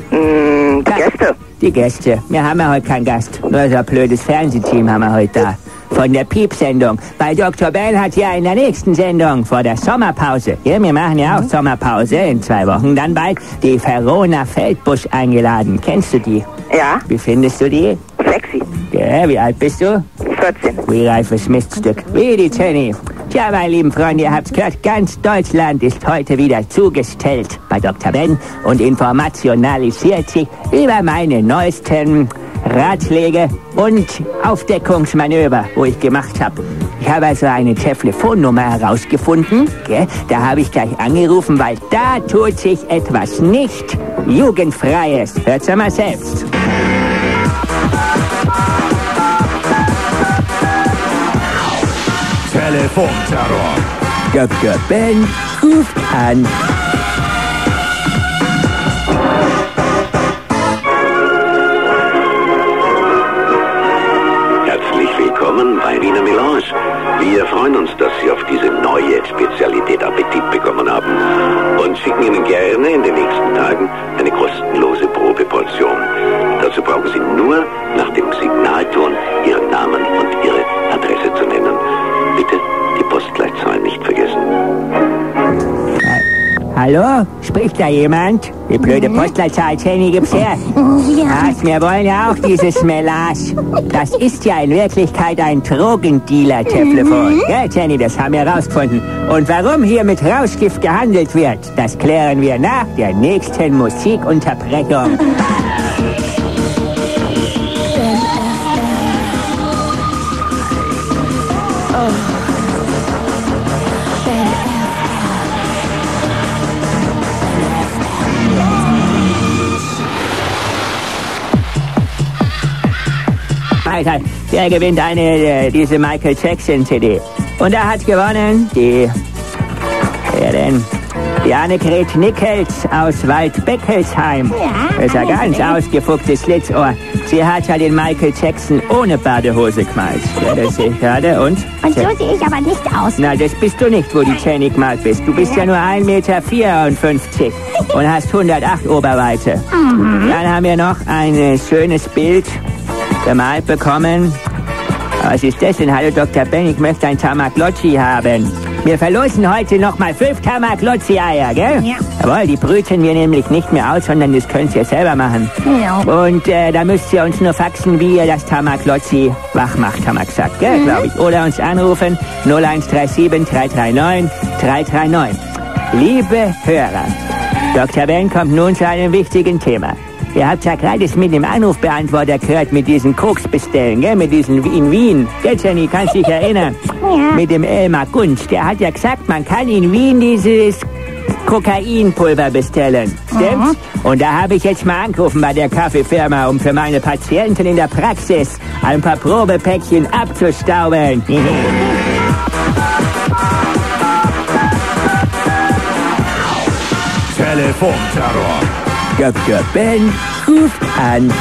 Mm, die Gäste. Die Gäste. Wir haben ja heute keinen Gast. Nur so ein blödes Fernsehteam haben wir heute da. Von der Piep-Sendung. Weil Doktor Ben hat ja in der nächsten Sendung vor der Sommerpause, ja, wir machen ja auch Sommerpause in zwei Wochen, dann bald die Verona Feldbusch eingeladen. Kennst du die? Ja. Wie findest du die? Sexy. Ja, wie alt bist du? vierzehn. Wie reifes Miststück. Wie die Jenny. Tja, meine lieben Freunde, ihr habt's gehört, ganz Deutschland ist heute wieder zugestellt bei Doktor Ben und informationalisiert sich über meine neuesten Ratschläge und Aufdeckungsmanöver, wo ich gemacht habe. Ich habe also eine Telefonnummer herausgefunden, gell? Da habe ich gleich angerufen, weil da tut sich etwas nicht Jugendfreies. Hört's mal selbst. Telefonterror. Doktor Ben ruft an. Willkommen bei Wiener Melange. Wir freuen uns, dass Sie auf diese neue Spezialität Appetit bekommen haben und schicken Ihnen gerne in den nächsten Tagen eine kostenlose Probeportion. Dazu brauchen Sie nur nach dem Signalton Ihren Namen und Ihre Adresse zu nennen. Bitte die Postleitzahl nicht vergessen. Hallo? Spricht da jemand? Die blöde Postleitzahl, Jenny, gibt's her? Ja. Was, wir wollen ja auch dieses Melange. Das ist ja in Wirklichkeit ein Drogendealer-Telefon. Mhm. Ja, Jenny, das haben wir rausgefunden. Und warum hier mit Rauschgift gehandelt wird, das klären wir nach der nächsten Musikunterbrechung. Alter, der gewinnt eine, äh, diese Michael Jackson C D. Und er hat gewonnen die, wer denn? Die Annegret Nickels aus Waldbeckelsheim. Ja, das ist ein ganz ausgefuchstes Schlitzohr. Sie hat ja den Michael Jackson ohne Badehose gemalt. Ja, das sehe ich gerade. Und? Und so sehe ich aber nicht aus. Na, das bist du nicht, wo die Jenny gemalt bist. Du bist ja nur ein Meter vierundfünfzig und hast hundertacht Oberweite. Mhm. Dann haben wir noch ein schönes Bild gemalt bekommen Was ist das denn? Hallo Doktor Ben, ich möchte ein Tamagotchi haben. Wir verlosen heute nochmal fünf Tamagotchi-Eier, gell? Ja. Jawohl, die brüten wir nämlich nicht mehr aus, sondern das könnt ihr selber machen. Ja. Und äh, da müsst ihr uns nur faxen, wie ihr das Tamagotchi wach macht, haben wir gesagt, gell, Mhm. glaube ich. Oder uns anrufen, null eins drei sieben drei drei neun drei drei neun. Liebe Hörer, Doktor Ben kommt nun zu einem wichtigen Thema. Ihr habt ja gerade es mit dem Anrufbeantworter gehört, mit diesen Koks bestellen, gell? Mit diesen in Wien. Gell, Jenny, kannst dich erinnern? Ja. Mit dem Elmar Gunz. Der hat ja gesagt, man kann in Wien dieses Kokainpulver bestellen. Stimmt's? Und da habe ich jetzt mal angerufen bei der Kaffeefirma, um für meine Patienten in der Praxis ein paar Probepäckchen abzustauben. Telefonterror. Doktor Ben ruft an.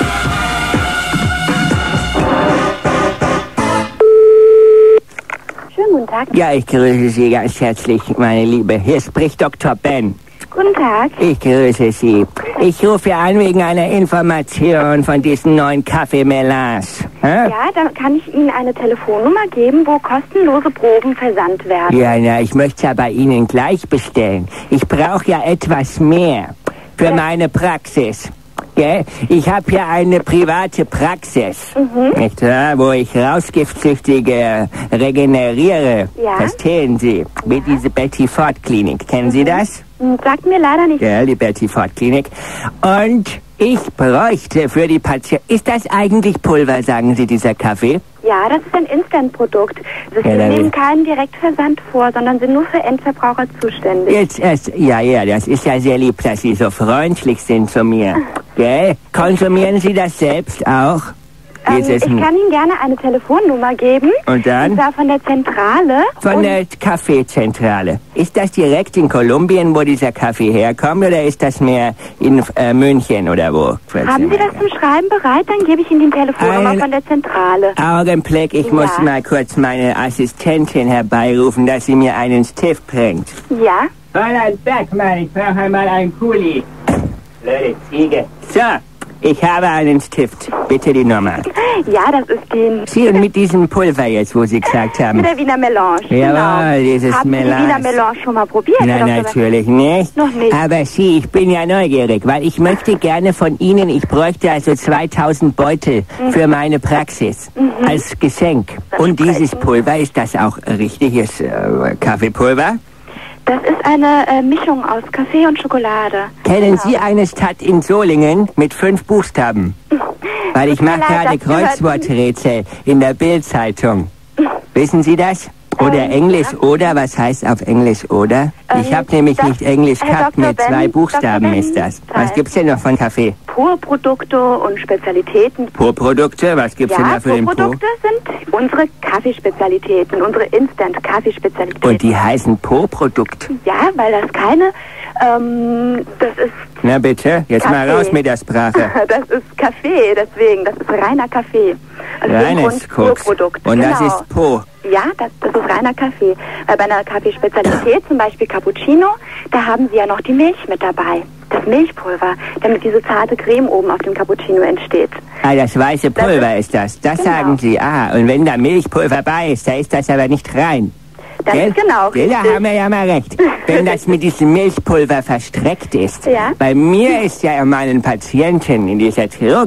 Schönen guten Tag. Ja, ich grüße Sie ganz herzlich, meine Liebe. Hier spricht Doktor Ben. Guten Tag. Ich grüße Sie. Ich rufe an wegen einer Information von diesen neuen Kaffee-Melange. Hä? Ja, dann kann ich Ihnen eine Telefonnummer geben, wo kostenlose Proben versandt werden. Ja, na, ich möchte ja bei Ihnen gleich bestellen. Ich brauche ja etwas mehr für Ja. meine Praxis. Gell? Ich habe ja eine private Praxis, Mhm. nicht wahr? Wo ich Rauschgiftsüchtige regeneriere. Ja. Verstehen Sie? Wie diese Betty Ford Klinik. Kennen Sie das? Hm, Sagt mir leider nicht. Ja, die Betty Ford Klinik. Und ich bräuchte für die Patienten... Ist das eigentlich Pulver, sagen Sie, dieser Kaffee? Ja, das ist ein Instant-Produkt. Sie Ja, dann- nehmen keinen Direktversand vor, sondern sind nur für Endverbraucher zuständig. Jetzt erst, ja, ja, das ist ja sehr lieb, dass Sie so freundlich sind zu mir. Gell? Konsumieren Sie das selbst auch? Ähm, Dieses- ich kann Ihnen gerne eine Telefonnummer geben. Und dann? Und zwar von der Zentrale. Von und der Kaffeezentrale. Ist das direkt in Kolumbien, wo dieser Kaffee herkommt, oder ist das mehr in äh, München oder wo? Haben Sie das zum Schreiben bereit? Dann gebe ich Ihnen die Telefonnummer Ein- von der Zentrale. Augenblick, ich Ja. muss mal kurz meine Assistentin herbeirufen, dass sie mir einen Stift bringt. Ja? Fräulein Bergmann, ich brauche einmal einen Kuli. Blöde Ziege. So, ich habe einen Stift. Bitte die Nummer. Ja, das ist die... Sie und mit diesem Pulver jetzt, wo Sie gesagt haben. Mit der Wiener Melange. Jawohl, genau. dieses Haben Sie die Melange. Wiener Melange schon mal probiert? Herr Nein, Doktor natürlich nicht. Noch nicht. Aber Sie, ich bin ja neugierig, weil ich möchte gerne von Ihnen, ich bräuchte also zweitausend Beutel für meine Praxis Mhm. als Geschenk. Und dieses Pulver, ist das auch richtiges äh, Kaffeepulver? Das ist eine äh, Mischung aus Kaffee und Schokolade. Kennen Genau. Sie eine Stadt in Solingen mit fünf Buchstaben? Weil ich mache leid, gerade das gehört- Kreuzworträtsel in der Bild-Zeitung. Wissen Sie das? Oder Ähm, Englisch oder? Was heißt auf Englisch oder? Ich Ähm, habe nämlich das- nicht Englisch Herr gehabt, Doktor mit zwei Ben, Buchstaben Doktor Ben, ist das. Was Zeit. gibt's denn noch von Kaffee? Purprodukte und Spezialitäten. Purprodukte? Was gibt's denn Ja, da für den Pur? Purprodukte sind unsere Kaffeespezialitäten, unsere Instant-Kaffeespezialitäten. Und die heißen Purprodukt. Ja, weil das keine, ähm, das ist, Na bitte, jetzt mal Kaffee. raus mit der Sprache. das ist Kaffee, deswegen, das ist reiner Kaffee. Aus dem Reines Grund Koks. Purprodukt. Und das genau. ist Po. Ja, das, das ist reiner Kaffee. Weil bei einer Kaffeespezialität, zum Beispiel Cappuccino, da haben sie ja noch die Milch mit dabei. Das Milchpulver, damit diese zarte Creme oben auf dem Cappuccino entsteht. Ah, das weiße Das Pulver ist- ist das. Das genau. sagen Sie. Ah, und wenn da Milchpulver bei ist, da ist das aber nicht rein. Das Gell? ist genau Gell, da richtig. haben wir ja mal recht. Wenn das mit diesem Milchpulver verstreckt ist. Ja. Bei mir ist ja an meinen Patienten in dieser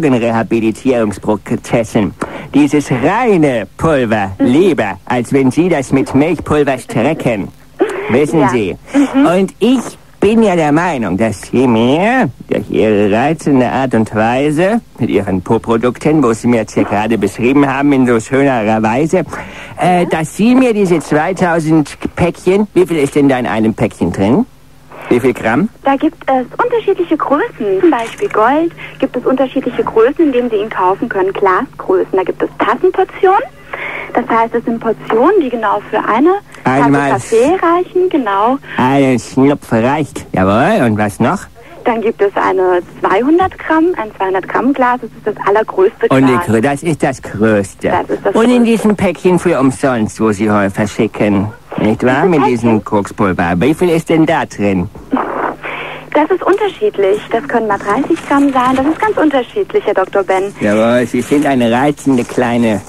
Drogenrehabilitierungsprozessen dieses reine Pulver lieber, als wenn Sie das mit Milchpulver strecken. Wissen Ja. Sie? Und ich bin ja der Meinung, dass Sie mir durch Ihre reizende Art und Weise mit Ihren Po-Produkten, wo Sie mir jetzt hier gerade beschrieben haben, in so schönerer Weise, äh, dass Sie mir diese zweitausend Päckchen, wie viel ist denn da in einem Päckchen drin? Wie viel Gramm? Da gibt es unterschiedliche Größen. Zum Beispiel Gold gibt es unterschiedliche Größen, in denen Sie ihn kaufen können. Glasgrößen. Da gibt es Tassenportionen. Das heißt, es sind Portionen, die genau für eine Tasse Einmal- Kaffee reichen. Genau. Ein Schnupf reicht. Jawohl, und was noch? Dann gibt es eine zweihundert Gramm, ein zweihundert Gramm Glas. Das ist das allergrößte Glas. Und die, Grö- das ist das Größte. Das ist das und in Größte. diesem Päckchen für umsonst, wo Sie heute verschicken. Nicht wahr? Dieses Mit Päckchen? diesem Kokspulver. Wie viel ist denn da drin? Das ist unterschiedlich. Das können mal dreißig Gramm sein. Das ist ganz unterschiedlich, Herr Doktor Ben. Jawohl, Sie sind eine reizende kleine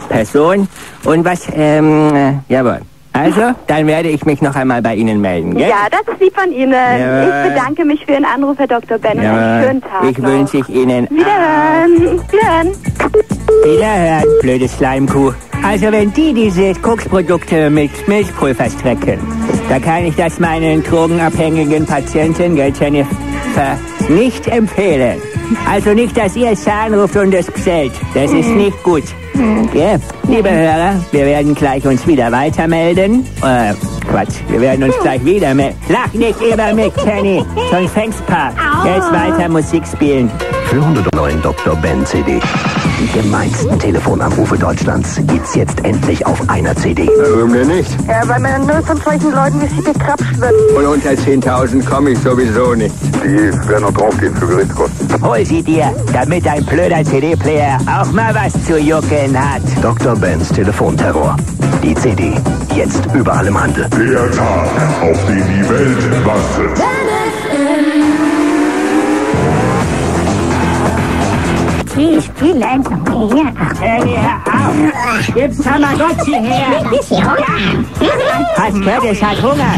Person. Und was, ähm, äh, jawohl. Also, dann werde ich mich noch einmal bei Ihnen melden, gell? Ja, das ist lieb von Ihnen. Jawohl. Ich bedanke mich für Ihren Anruf, Herr Doktor Ben, und Jawohl. einen schönen Tag Ich noch. wünsche ich Ihnen... Wiederhören. Wiederhören. Wiederhören, blöde Schleimkuh. Also wenn die diese Koksprodukte mit Milchpulver strecken, da kann ich das meinen drogenabhängigen Patienten, gell, Jennifer, nicht empfehlen. Also nicht, dass ihr es anruft und es bestellt. Das ist nicht gut. Ja, liebe Hörer, wir werden gleich uns wieder weitermelden. Äh, Quatsch, wir werden uns gleich wieder melden. Lach nicht immer mit, Kenny, sonst fängst paar. Jetzt weiter Musik spielen. Für hundertneun Doktor Ben C D. Die gemeinsten Telefonanrufe Deutschlands gibt's jetzt endlich auf einer C D. Warum denn nicht? Ja, weil man nur von solchen Leuten wie Sie bekrapscht wird. Und unter zehntausend komme ich sowieso nicht. Die werden noch draufgehen für Gerichtskosten. Hol sie dir, damit ein blöder C D-Player auch mal was zu juckeln hat. Doktor Bens Telefonterror. Die C D. Jetzt überall im Handel. Der Tag, auf den die Welt wartet. Ich spiele einfach her. Hey, hör auf! Gib Tamagotchi her! Hast gehört, es hat Hunger.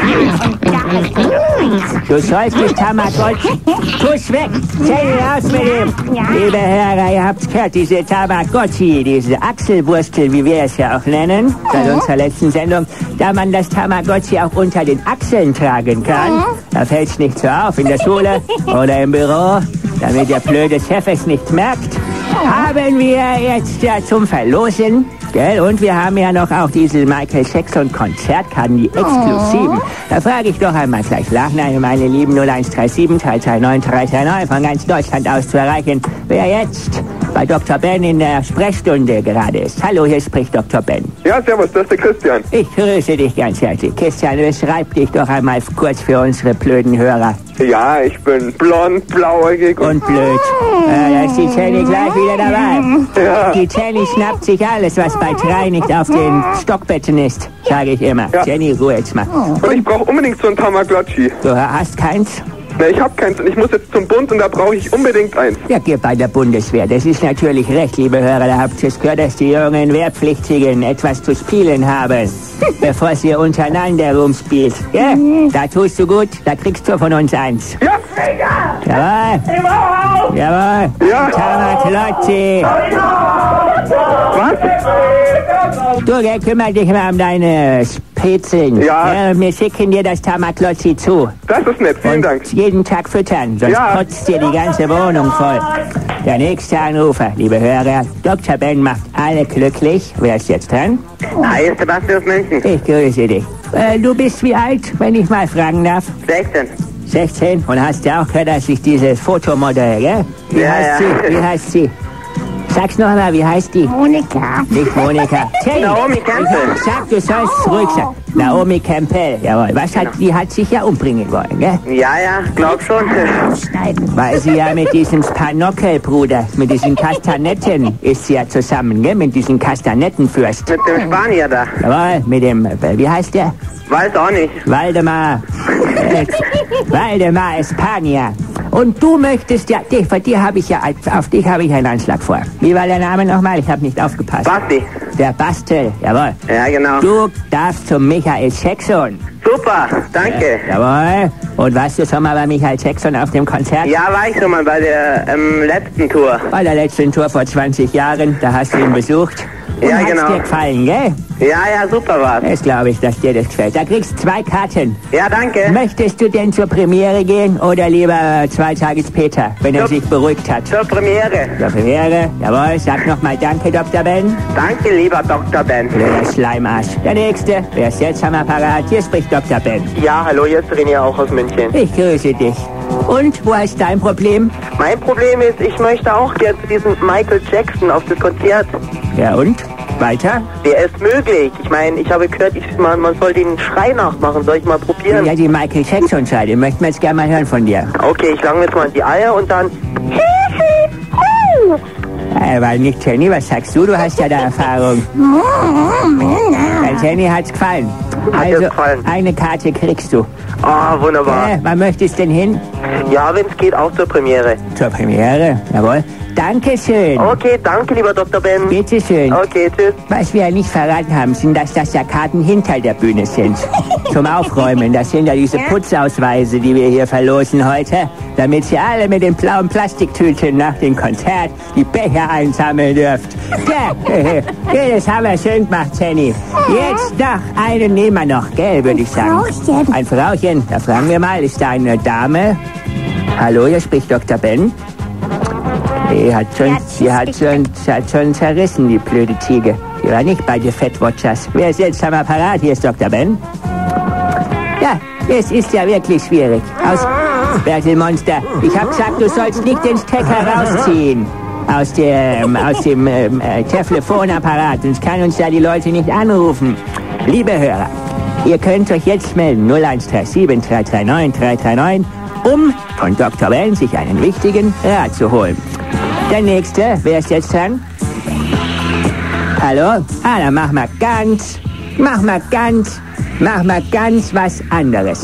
Du sollst nicht Tamagotchi. Tu's weg! Zähl raus mit ihm! Liebe Hörer, ihr habt's gehört, diese Tamagotchi, diese Achselwurstel, wie wir es ja auch nennen, seit unserer letzten Sendung, da man das Tamagotchi auch unter den Achseln tragen kann, da fällt's nicht so auf in der Schule oder im Büro, damit der blöde Chef es nicht merkt, haben wir jetzt ja zum Verlosen, gell? Und wir haben ja noch auch diese Michael Jackson Konzertkarten, die exklusiven. Da frage ich doch einmal gleich nach, meine lieben null eins drei sieben, drei drei neun, drei drei neun von ganz Deutschland aus zu erreichen, wer jetzt bei Doktor Ben in der Sprechstunde gerade ist. Hallo, hier spricht Doktor Ben. Ja, servus, das ist der Christian. Ich grüße dich ganz herzlich. Christian, beschreib dich doch einmal kurz für unsere blöden Hörer. Ja, ich bin blond, blauäugig und, und blöd. Äh, da ist die Jenny gleich wieder dabei. Ja. Die Jenny schnappt sich alles, was bei drei nicht auf den Stockbetten ist, sage ich immer. Ja. Jenny, Ruhe jetzt mal. Und ich brauche unbedingt so ein Tamagotchi. Du hast keins? Ne, ich hab keins und ich muss jetzt zum Bund und da brauche ich unbedingt eins. Ja, geh bei der Bundeswehr. Das ist natürlich recht, liebe Hörer. Da habt ihr es gehört, dass die jungen Wehrpflichtigen etwas zu spielen haben, bevor sie untereinander rumspielt. Ja, da tust du gut, da kriegst du von uns eins. Ja! Jawohl! Jawohl! Ja! Tamagotchi! Was? Du, gell, kümmere dich mal um deine Spätzeln. Ja. ja. Wir schicken dir das Tamagotchi zu. Das ist nett, vielen Und Dank. jeden Tag füttern, sonst Ja. kotzt dir die ganze Wohnung voll. Der nächste Anrufer, liebe Hörer, Doktor Ben macht alle glücklich. Wer ist jetzt dran? Hi, ist Sebastian aus München. Ich grüße dich. Äh, du bist wie alt, wenn ich mal fragen darf? sechzehn. sechzehn? Und hast du auch gehört, dass ich dieses Fotomodell, gell? Wie Ja, heißt ja. sie? Wie heißt sie? Sag's noch mal, wie heißt die? Monika. Nicht Monika. Jenny. Naomi Campbell. Sag, du sollst ruhig sein. Naomi Campbell, jawohl. Was hat, die hat sich ja umbringen wollen, gell? Ja, ja, glaub schon. Weil sie ja mit diesem Spanockel-Bruder, mit diesen Kastanetten ist sie ja zusammen, gell? Mit diesem Kastanettenfürst. Mit dem Spanier da. Jawohl, mit dem, äh, wie heißt der? Weiß auch nicht. Waldemar. Äh, Waldemar Espania. Und du möchtest ja, dich, für dir habe ich ja, auf dich habe ich einen Anschlag vor. Wie war der Name nochmal? Ich habe nicht aufgepasst. Basti. Der Bastel, jawohl. Ja, genau. Du darfst zum Michael Jackson. Super, danke. Jawohl. Und warst du schon mal bei Michael Jackson auf dem Konzert? Ja, war ich schon mal bei der ähm, letzten Tour. Bei der letzten Tour vor zwanzig Jahren, da hast du ihn besucht. Und Ja, hat's genau. dir gefallen, gell? Ja, ja, super war's. Das glaube ich, dass dir das gefällt. Da kriegst du zwei Karten. Ja, danke. Möchtest du denn zur Premiere gehen oder lieber zwei Tage später, wenn er Zur- sich beruhigt hat? Zur Premiere. Zur Premiere, jawohl. Sag nochmal Danke, Doktor Ben. Danke, lieber Doktor Ben. Der Schleimarsch. Der Nächste, wer ist jetzt am Apparat? Hier spricht Doktor Ben. Ja, hallo, hier ist René auch aus München. Ich grüße dich. Und, wo ist dein Problem? Mein Problem ist, ich möchte auch gerne zu diesem Michael Jackson auf das Konzert. Ja und? Weiter? Der ist möglich. Ich meine, ich habe gehört, ich, man, man soll den Schrei nachmachen. Soll ich mal probieren? Ja, die Michael Jackson-Schei, den möchten wir jetzt gerne mal hören von dir. Okay, ich lange jetzt mal in die Eier und dann... Äh, weil nicht, Jenny, was sagst du? Du hast ja da Erfahrung. Der Jenny hat's gefallen. Hat Also, dir gefallen. eine Karte kriegst du. Ah, wunderbar. Äh, wann möchtest du denn hin? Ja, wenn es geht, auch zur Premiere. Zur Premiere, jawohl. Dankeschön. Okay, danke, lieber Doktor Ben. Bitteschön. Okay, tschüss. Was wir nicht verraten haben, sind, dass das ja Karten hinter der Bühne sind. Zum Aufräumen. Das sind ja diese Putzausweise, die wir hier verlosen heute, damit ihr alle mit den blauen Plastiktüten nach dem Konzert die Becher einsammeln dürft. Ja, das haben wir schön gemacht, Jenny. Jetzt noch einen nehmen wir noch, gell, würde ich sagen. Frauchen. Ein Frauchen. Da fragen wir mal, ist da eine Dame? Hallo, hier spricht Doktor Ben. Die hat schon, die hat schon, sie hat schon zerrissen, die blöde Ziege. Die war nicht bei den Fettwatchers. Wer ist jetzt am Apparat? Hier ist Doktor Ben. Ja, es ist ja wirklich schwierig. Aus Bertelmonster, ich hab gesagt, du sollst nicht den Stecker rausziehen. Aus dem, aus dem ähm, äh, Telefonapparat. Sonst kann uns ja die Leute nicht anrufen. Liebe Hörer, ihr könnt euch jetzt melden. null eins drei sieben drei drei neun drei drei neun, um von Doktor Ben sich einen wichtigen Rat zu holen. Der nächste, wer ist jetzt dran? Hallo? Ah, dann mach mal ganz, mach mal ganz, mach mal ganz was anderes.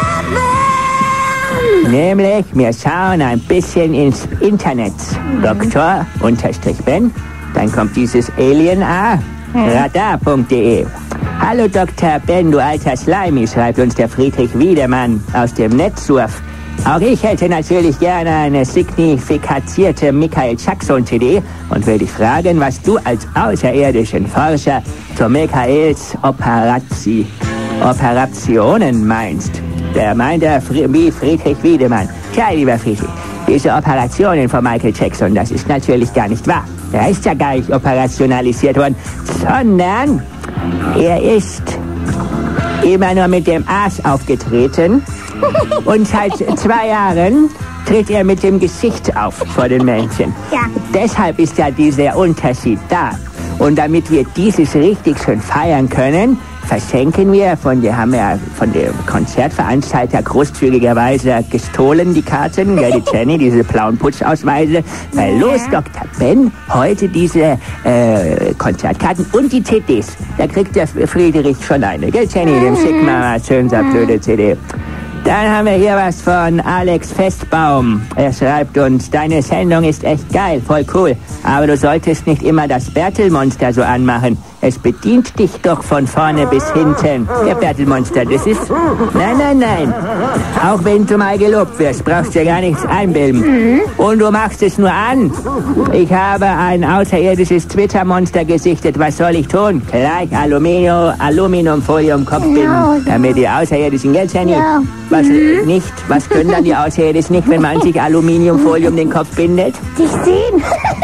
Nämlich, wir schauen ein bisschen ins Internet. Doktor unterstrich Ben, dann kommt dieses Alien A, radar punkt de. Hallo Doktor Ben, du alter Slimy, schreibt uns der Friedrich Wiedemann aus dem Netzsurf. Auch ich hätte natürlich gerne eine signifizierte Michael Jackson-C D und würde dich fragen, was du als außerirdischen Forscher zu Michaels Operatzi Operationen meinst. Der meint der Fri wie Friedrich Wiedemann. Tja, lieber Friedrich, diese Operationen von Michael Jackson, das ist natürlich gar nicht wahr. Er ist ja gar nicht operationalisiert worden, sondern er ist immer nur mit dem Arsch aufgetreten. Und seit zwei Jahren tritt er mit dem Gesicht auf vor den Menschen. Ja. Deshalb ist ja dieser Unterschied da. Und damit wir dieses richtig schön feiern können, verschenken wir von, wir haben ja von dem Konzertveranstalter großzügigerweise gestohlen, die Karten, ja, die Jenny, diese blauen Putzausweise. Verlost Doktor Ben heute diese äh, Konzertkarten und die C Ds. Da kriegt der Friedrich schon eine, gell, Jenny? Dem schicken wir mal schön so eine blöde C D. Dann haben wir hier was von Alex Festbaum. Er schreibt uns, deine Sendung ist echt geil, voll cool. Aber du solltest nicht immer das Bertelmonster so anmachen. Es bedient dich doch von vorne bis hinten. Der Bertelmonster, das ist... Nein, nein, nein. Auch wenn du mal gelobt wirst, brauchst du ja gar nichts einbilden. Und du machst es nur an. Ich habe ein außerirdisches Twitter-Monster gesichtet. Was soll ich tun? Gleich Aluminium, Aluminiumfolie um Kopf binden. Damit die Außerirdischen, gell, Jenny? Ja. Was äh, nicht? Was können dann die Außerirdischen nicht, wenn man sich Aluminiumfolie um den Kopf bindet? Dich sehen.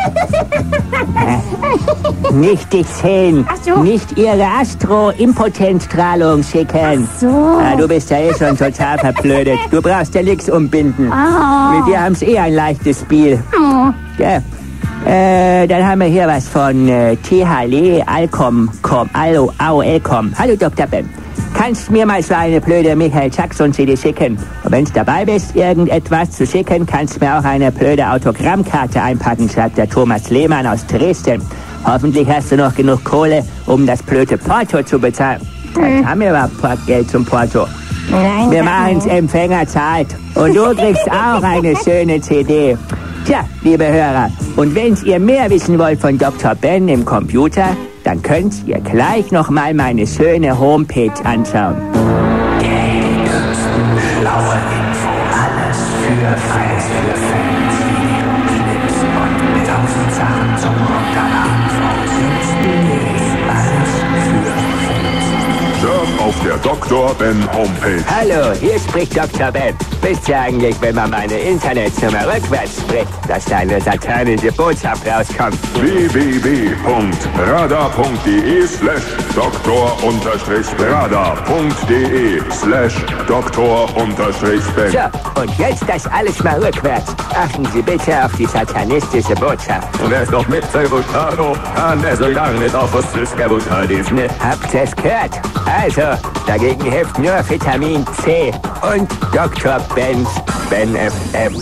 Äh, nicht dich sehen. Ach so. Nicht ihre Astro-Impotenzstrahlung schicken. Ach so. Ah, du bist ja eh schon total verblödet. Du brauchst ja nichts umbinden. Oh. Mit dir haben's eh ein leichtes Spiel. Oh. Ja. Äh, dann haben wir hier was von äh, T H L Alcom, com, Allo, A O L com. Hallo Doktor Ben. Kannst mir mal so eine blöde Michael Jackson-C D schicken? Und wenn's dabei bist, irgendetwas zu schicken, kannst mir auch eine blöde Autogrammkarte einpacken, schreibt der Thomas Lehmann aus Dresden. Hoffentlich hast du noch genug Kohle, um das blöde Porto zu bezahlen. Jetzt haben wir überhaupt Geld zum Porto. Nein, Wir nein. machen's, Empfänger zahlt. Und du kriegst auch eine schöne C D. Tja, liebe Hörer, und wenn's ihr mehr wissen wollt von Doktor Ben im Computer, dann könnt ihr gleich noch mal meine schöne Homepage anschauen. Die dümmsten, schlaue Info, alles für Fans, für Fans, Videoclips und tausend Sachen zum Runterladen von Sims.de, alles für Fans. Surf auf der Doktor Ben Homepage. Hallo, hier spricht Doktor Ben. Wisst ihr eigentlich, wenn man meine Internetnummer rückwärts spricht, dass da eine satanische Botschaft rauskommt? w w w punkt radar punkt de slash doktor unterstrich radar punkt de slash doktor unterstrich Ben. So, und jetzt das alles mal rückwärts. Achten Sie bitte auf die satanistische Botschaft. Wer ist noch mit Vulcano? Kann er so lange nicht auf was ist Gabutadis, ne? Habt ihr's gehört? Also, dagegen hilft nur Vitamin C und Doktor Ben's Ben F M.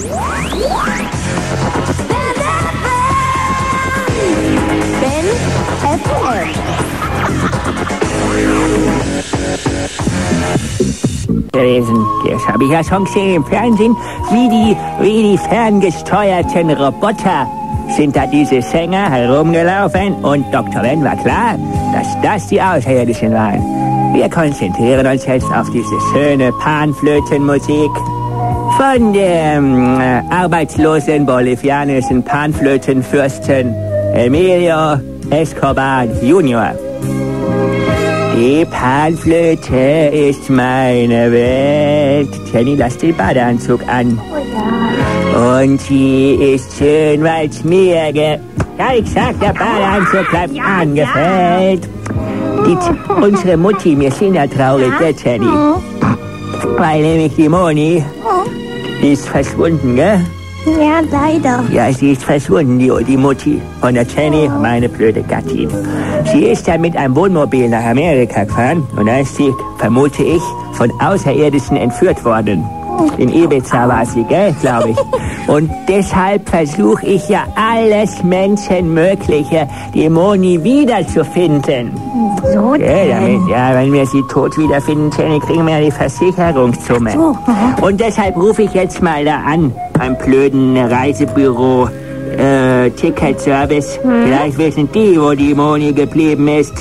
Ben F M. gewesen. Das habe ich ja schon gesehen im Fernsehen, wie die, wie die ferngesteuerten Roboter sind da diese Sänger herumgelaufen und Doktor Ben war klar, dass das die Außerirdischen waren. Wir konzentrieren uns jetzt auf diese schöne Panflötenmusik von dem äh, arbeitslosen bolivianischen Panflötenfürsten Emilio Escobar Junior Die Panflöte ist meine Welt. Jenny, lass den Badeanzug an. Und sie ist schön, weil's mir ge... Ja, ich sag, der Badeanzug bleibt angefällt. Die, unsere Mutti, wir sind ja traurig, gell, Jenny? Weil nämlich die Moni, die ist verschwunden, gell? Ja, leider. Ja, sie ist verschwunden, die, die Mutti von der Jenny, meine blöde Gattin. Sie ist dann mit einem Wohnmobil nach Amerika gefahren und da ist sie, vermute ich, von Außerirdischen entführt worden. In Ibiza war sie, gell, glaube ich. Und deshalb versuche ich ja alles Menschenmögliche, die Moni wiederzufinden. So ja, damit, ja, wenn wir sie tot wiederfinden, Jenny, kriegen wir ja die Versicherungssumme. So. Und deshalb rufe ich jetzt mal da an, beim blöden Reisebüro, äh, Ticketservice. Hm. Vielleicht wissen die, wo die Moni geblieben ist.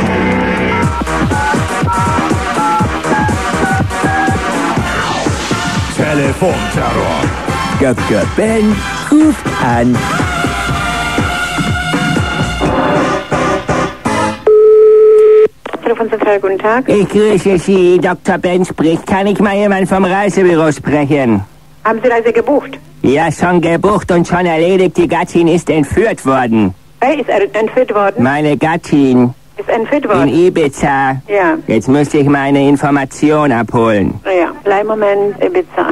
Telefonterror. Doktor Ben ruft an. Telefonzentrale, guten Tag. Ich grüße Sie, Doktor Ben spricht. Kann ich mal jemand vom Reisebüro sprechen? Haben Sie Reise gebucht? Ja, schon gebucht und schon erledigt. Die Gattin ist entführt worden. Wer ist entführt worden? Meine Gattin. Ist entführt worden? In Ibiza. Ja. Jetzt müsste ich meine Information abholen. Ja, kleinen Moment, Ibiza.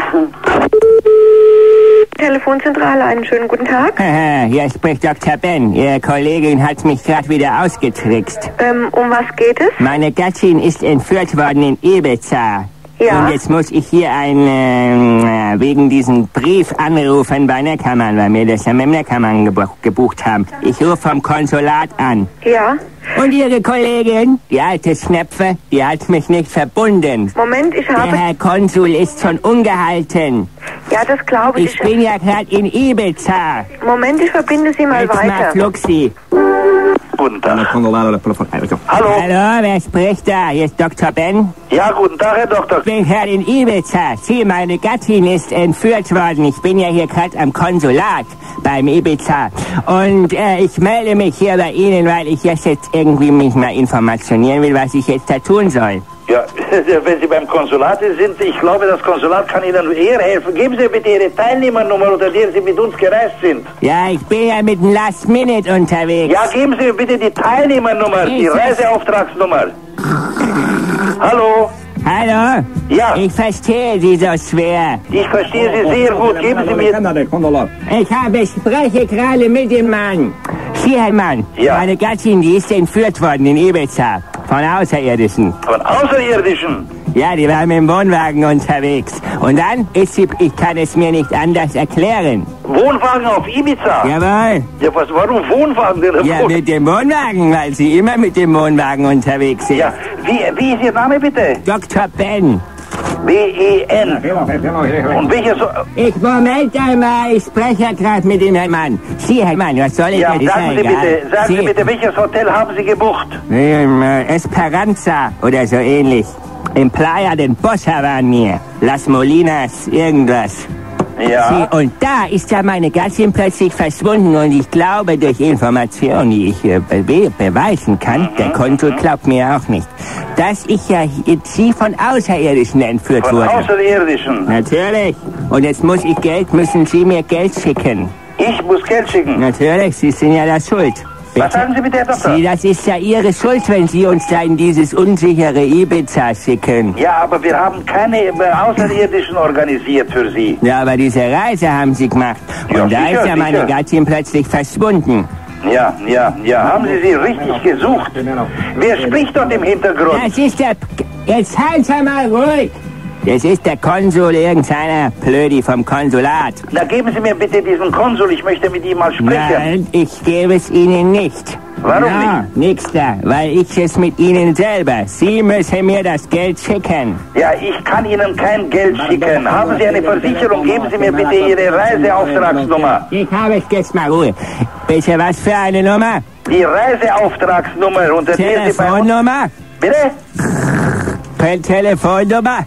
Telefonzentrale, einen schönen guten Tag. Haha, hier spricht Doktor Ben. Ihre Kollegin hat mich gerade wieder ausgetrickst. Ähm, um was geht es? Meine Gattin ist entführt worden in Ibiza. Ja. Und jetzt muss ich hier ein, äh, wegen diesem Brief anrufen bei Neckermann, weil wir das ja mit Neckermann gebuch, gebucht haben. Ich rufe vom Konsulat an. Ja. Und Ihre Kollegin, die alte Schnepfe, die hat mich nicht verbunden. Moment, ich habe... Der Herr Konsul ist schon ungehalten. Ja, das glaube ich. Ich bin ja gerade in Ibiza. Moment, ich verbinde Sie mal Jetzt weiter. mal Fluxi. Guten Tag. Hallo. Hallo, wer spricht da? Hier ist Doktor Ben. Ja, guten Tag, Herr Doktor. Ich bin gerade in Ibiza. Sie, meine Gattin ist entführt worden. Ich bin ja hier gerade am Konsulat beim Ibiza. Und äh, ich melde mich hier bei Ihnen, weil ich jetzt, jetzt irgendwie mich mal informationieren will, was ich jetzt da tun soll. Ja, wenn Sie beim Konsulat sind, ich glaube, das Konsulat kann Ihnen eher helfen. Geben Sie bitte Ihre Teilnehmernummer, unter der Sie mit uns gereist sind. Ja, ich bin ja mit dem Last Minute unterwegs. Ja, geben Sie mir bitte die Teilnehmernummer, die Reiseauftragsnummer. Hallo? Hallo? Ja. Ich verstehe Sie so schwer. Ich verstehe Sie sehr gut. Geben Sie mir... Ich habe, spreche gerade mit dem Mann. Sie, Herr Mann. Ja. Meine Gattin, die ist entführt worden in Ibiza. Von Außerirdischen. Von Außerirdischen? Ja, die war mit dem Wohnwagen unterwegs. Und dann ist sie, ich kann es mir nicht anders erklären. Wohnwagen auf Ibiza? Jawohl. Ja, was, warum Wohnwagen denn? Ja, mit dem Wohnwagen, weil sie immer mit dem Wohnwagen unterwegs sind. Ja, wie, wie ist Ihr Name bitte? Doktor Ben. B E N. Und welcher so... Ich, Moment einmal, ich spreche ja gerade mit dem Herrn Mann. Sie, Herr Mann, was soll ich ja, denn sagen Sie egal. bitte, sagen Sie, Sie bitte, welches Hotel haben Sie gebucht? Im äh, Esperanza oder so ähnlich. Im Playa del Bossa waren wir. Las Molinas, irgendwas. Ja. Sie, und da ist ja meine Gattin plötzlich verschwunden und ich glaube, durch Informationen, die ich äh, be beweisen kann, mhm. der Konsul glaubt mir auch nicht, dass ich ja sie von Außerirdischen entführt von wurde. Von Außerirdischen? Natürlich. Und jetzt muss ich Geld, müssen Sie mir Geld schicken. Ich muss Geld schicken? Natürlich, Sie sind ja da schuld. Was sagen Sie bitte, Herr Doktor? Sie, das ist ja Ihre Schuld, wenn Sie uns da in dieses unsichere Ibiza schicken. Ja, aber wir haben keine Außerirdischen organisiert für Sie. Ja, aber diese Reise haben Sie gemacht. Und ja, da sicher, ist ja meine sicher. Gattin plötzlich verschwunden. Ja, ja, ja. Haben Sie sie richtig gesucht? Wer spricht dort im Hintergrund? Das ist der... Jetzt halt Sie mal ruhig. Das ist der Konsul, irgendeiner Blödi vom Konsulat. Na, geben Sie mir bitte diesen Konsul, ich möchte mit ihm mal sprechen. Nein, ich gebe es Ihnen nicht. Warum ja, nicht? Nix da, weil ich es mit Ihnen selber. Sie müssen mir das Geld schicken. Ja, ich kann Ihnen kein Geld schicken. Haben Sie eine Versicherung? Geben Sie mir bitte Ihre Reiseauftragsnummer. Ich habe es jetzt mal Ruhe. Bitte, was für eine Nummer? Die Reiseauftragsnummer. Unter Telefonnummer? Bitte? Telefonnummer?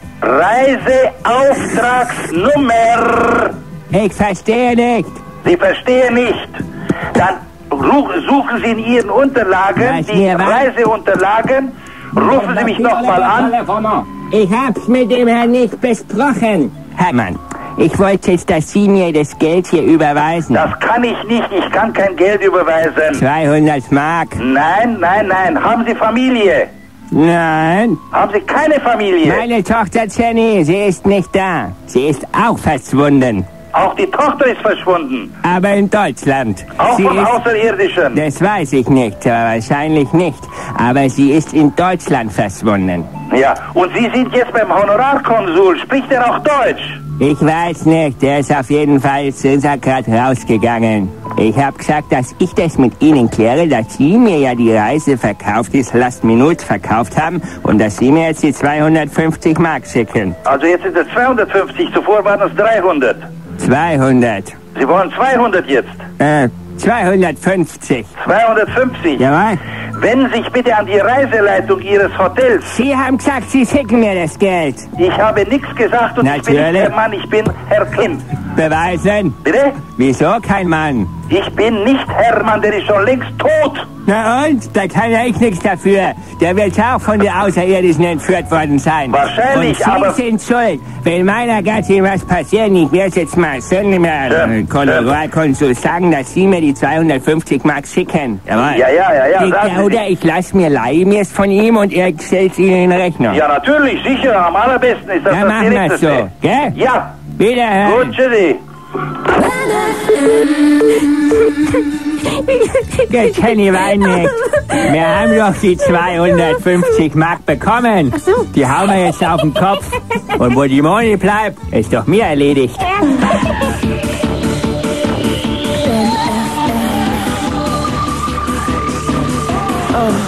Reiseauftragsnummer. Ich verstehe nicht. Sie verstehen nicht. Dann suchen Sie in Ihren Unterlagen, was die Reiseunterlagen, rufen Sie mich nochmal an. Ich hab's mit dem Herrn nicht besprochen. Hermann, ich wollte jetzt, dass Sie mir das Geld hier überweisen. Das kann ich nicht, ich kann kein Geld überweisen. zweihundert Mark. Nein, nein, nein. Haben Sie Familie? Nein. Haben Sie keine Familie? Meine Tochter Jenny, sie ist nicht da. Sie ist auch verschwunden. Auch die Tochter ist verschwunden. Aber in Deutschland. Auch sie von ist, Außerirdischen. Das weiß ich nicht, aber wahrscheinlich nicht. Aber sie ist in Deutschland verschwunden. Ja, und Sie sind jetzt beim Honorarkonsul. Spricht er auch Deutsch? Ich weiß nicht, der ist auf jeden Fall gerade rausgegangen. Ich habe gesagt, dass ich das mit Ihnen kläre, dass Sie mir ja die Reise verkauft, die Last Minute verkauft haben und dass Sie mir jetzt die zweihundertfünfzig Mark schicken. Also jetzt sind es zweihundertfünfzig, zuvor waren es dreihundert. zweihundert. Sie wollen zweihundert jetzt? Äh, zweihundertfünfzig. zweihundertfünfzig? Jawohl. Wenden Sie sich bitte an die Reiseleitung Ihres Hotels. Sie haben gesagt, Sie schicken mir das Geld. Ich habe nichts gesagt und Natürlich. Ich bin nicht Herr Mann, ich bin Herr Kim. Beweisen. Bitte? Wieso kein Mann? Ich bin nicht Hermann, der ist schon längst tot. Na und? Da kann ja ich nichts dafür. Der wird auch von den Außerirdischen entführt worden sein. Wahrscheinlich, und Sie aber... Sie sind schuld. Wenn meiner Gattin was passiert, ich werde jetzt mal Söhne mehr Honorarkonsul sagen, dass Sie mir die zweihundertfünfzig Mark schicken. Jawohl. Ja, ja, ja, ja. Ich, ja oder ich lasse mir leihe mir es von ihm und er stellt Ihnen in Rechnung. Ja, natürlich, sicher. Am allerbesten ist das ja, das machen wir es so, gell? Ja. Wiederhören. Gut, tschüssi. Jetzt Henny wein nicht. Wir haben doch die zweihundertfünfzig Mark bekommen. Die hauen wir jetzt auf den Kopf. Und wo die Moni bleibt, ist doch mir erledigt. Oh.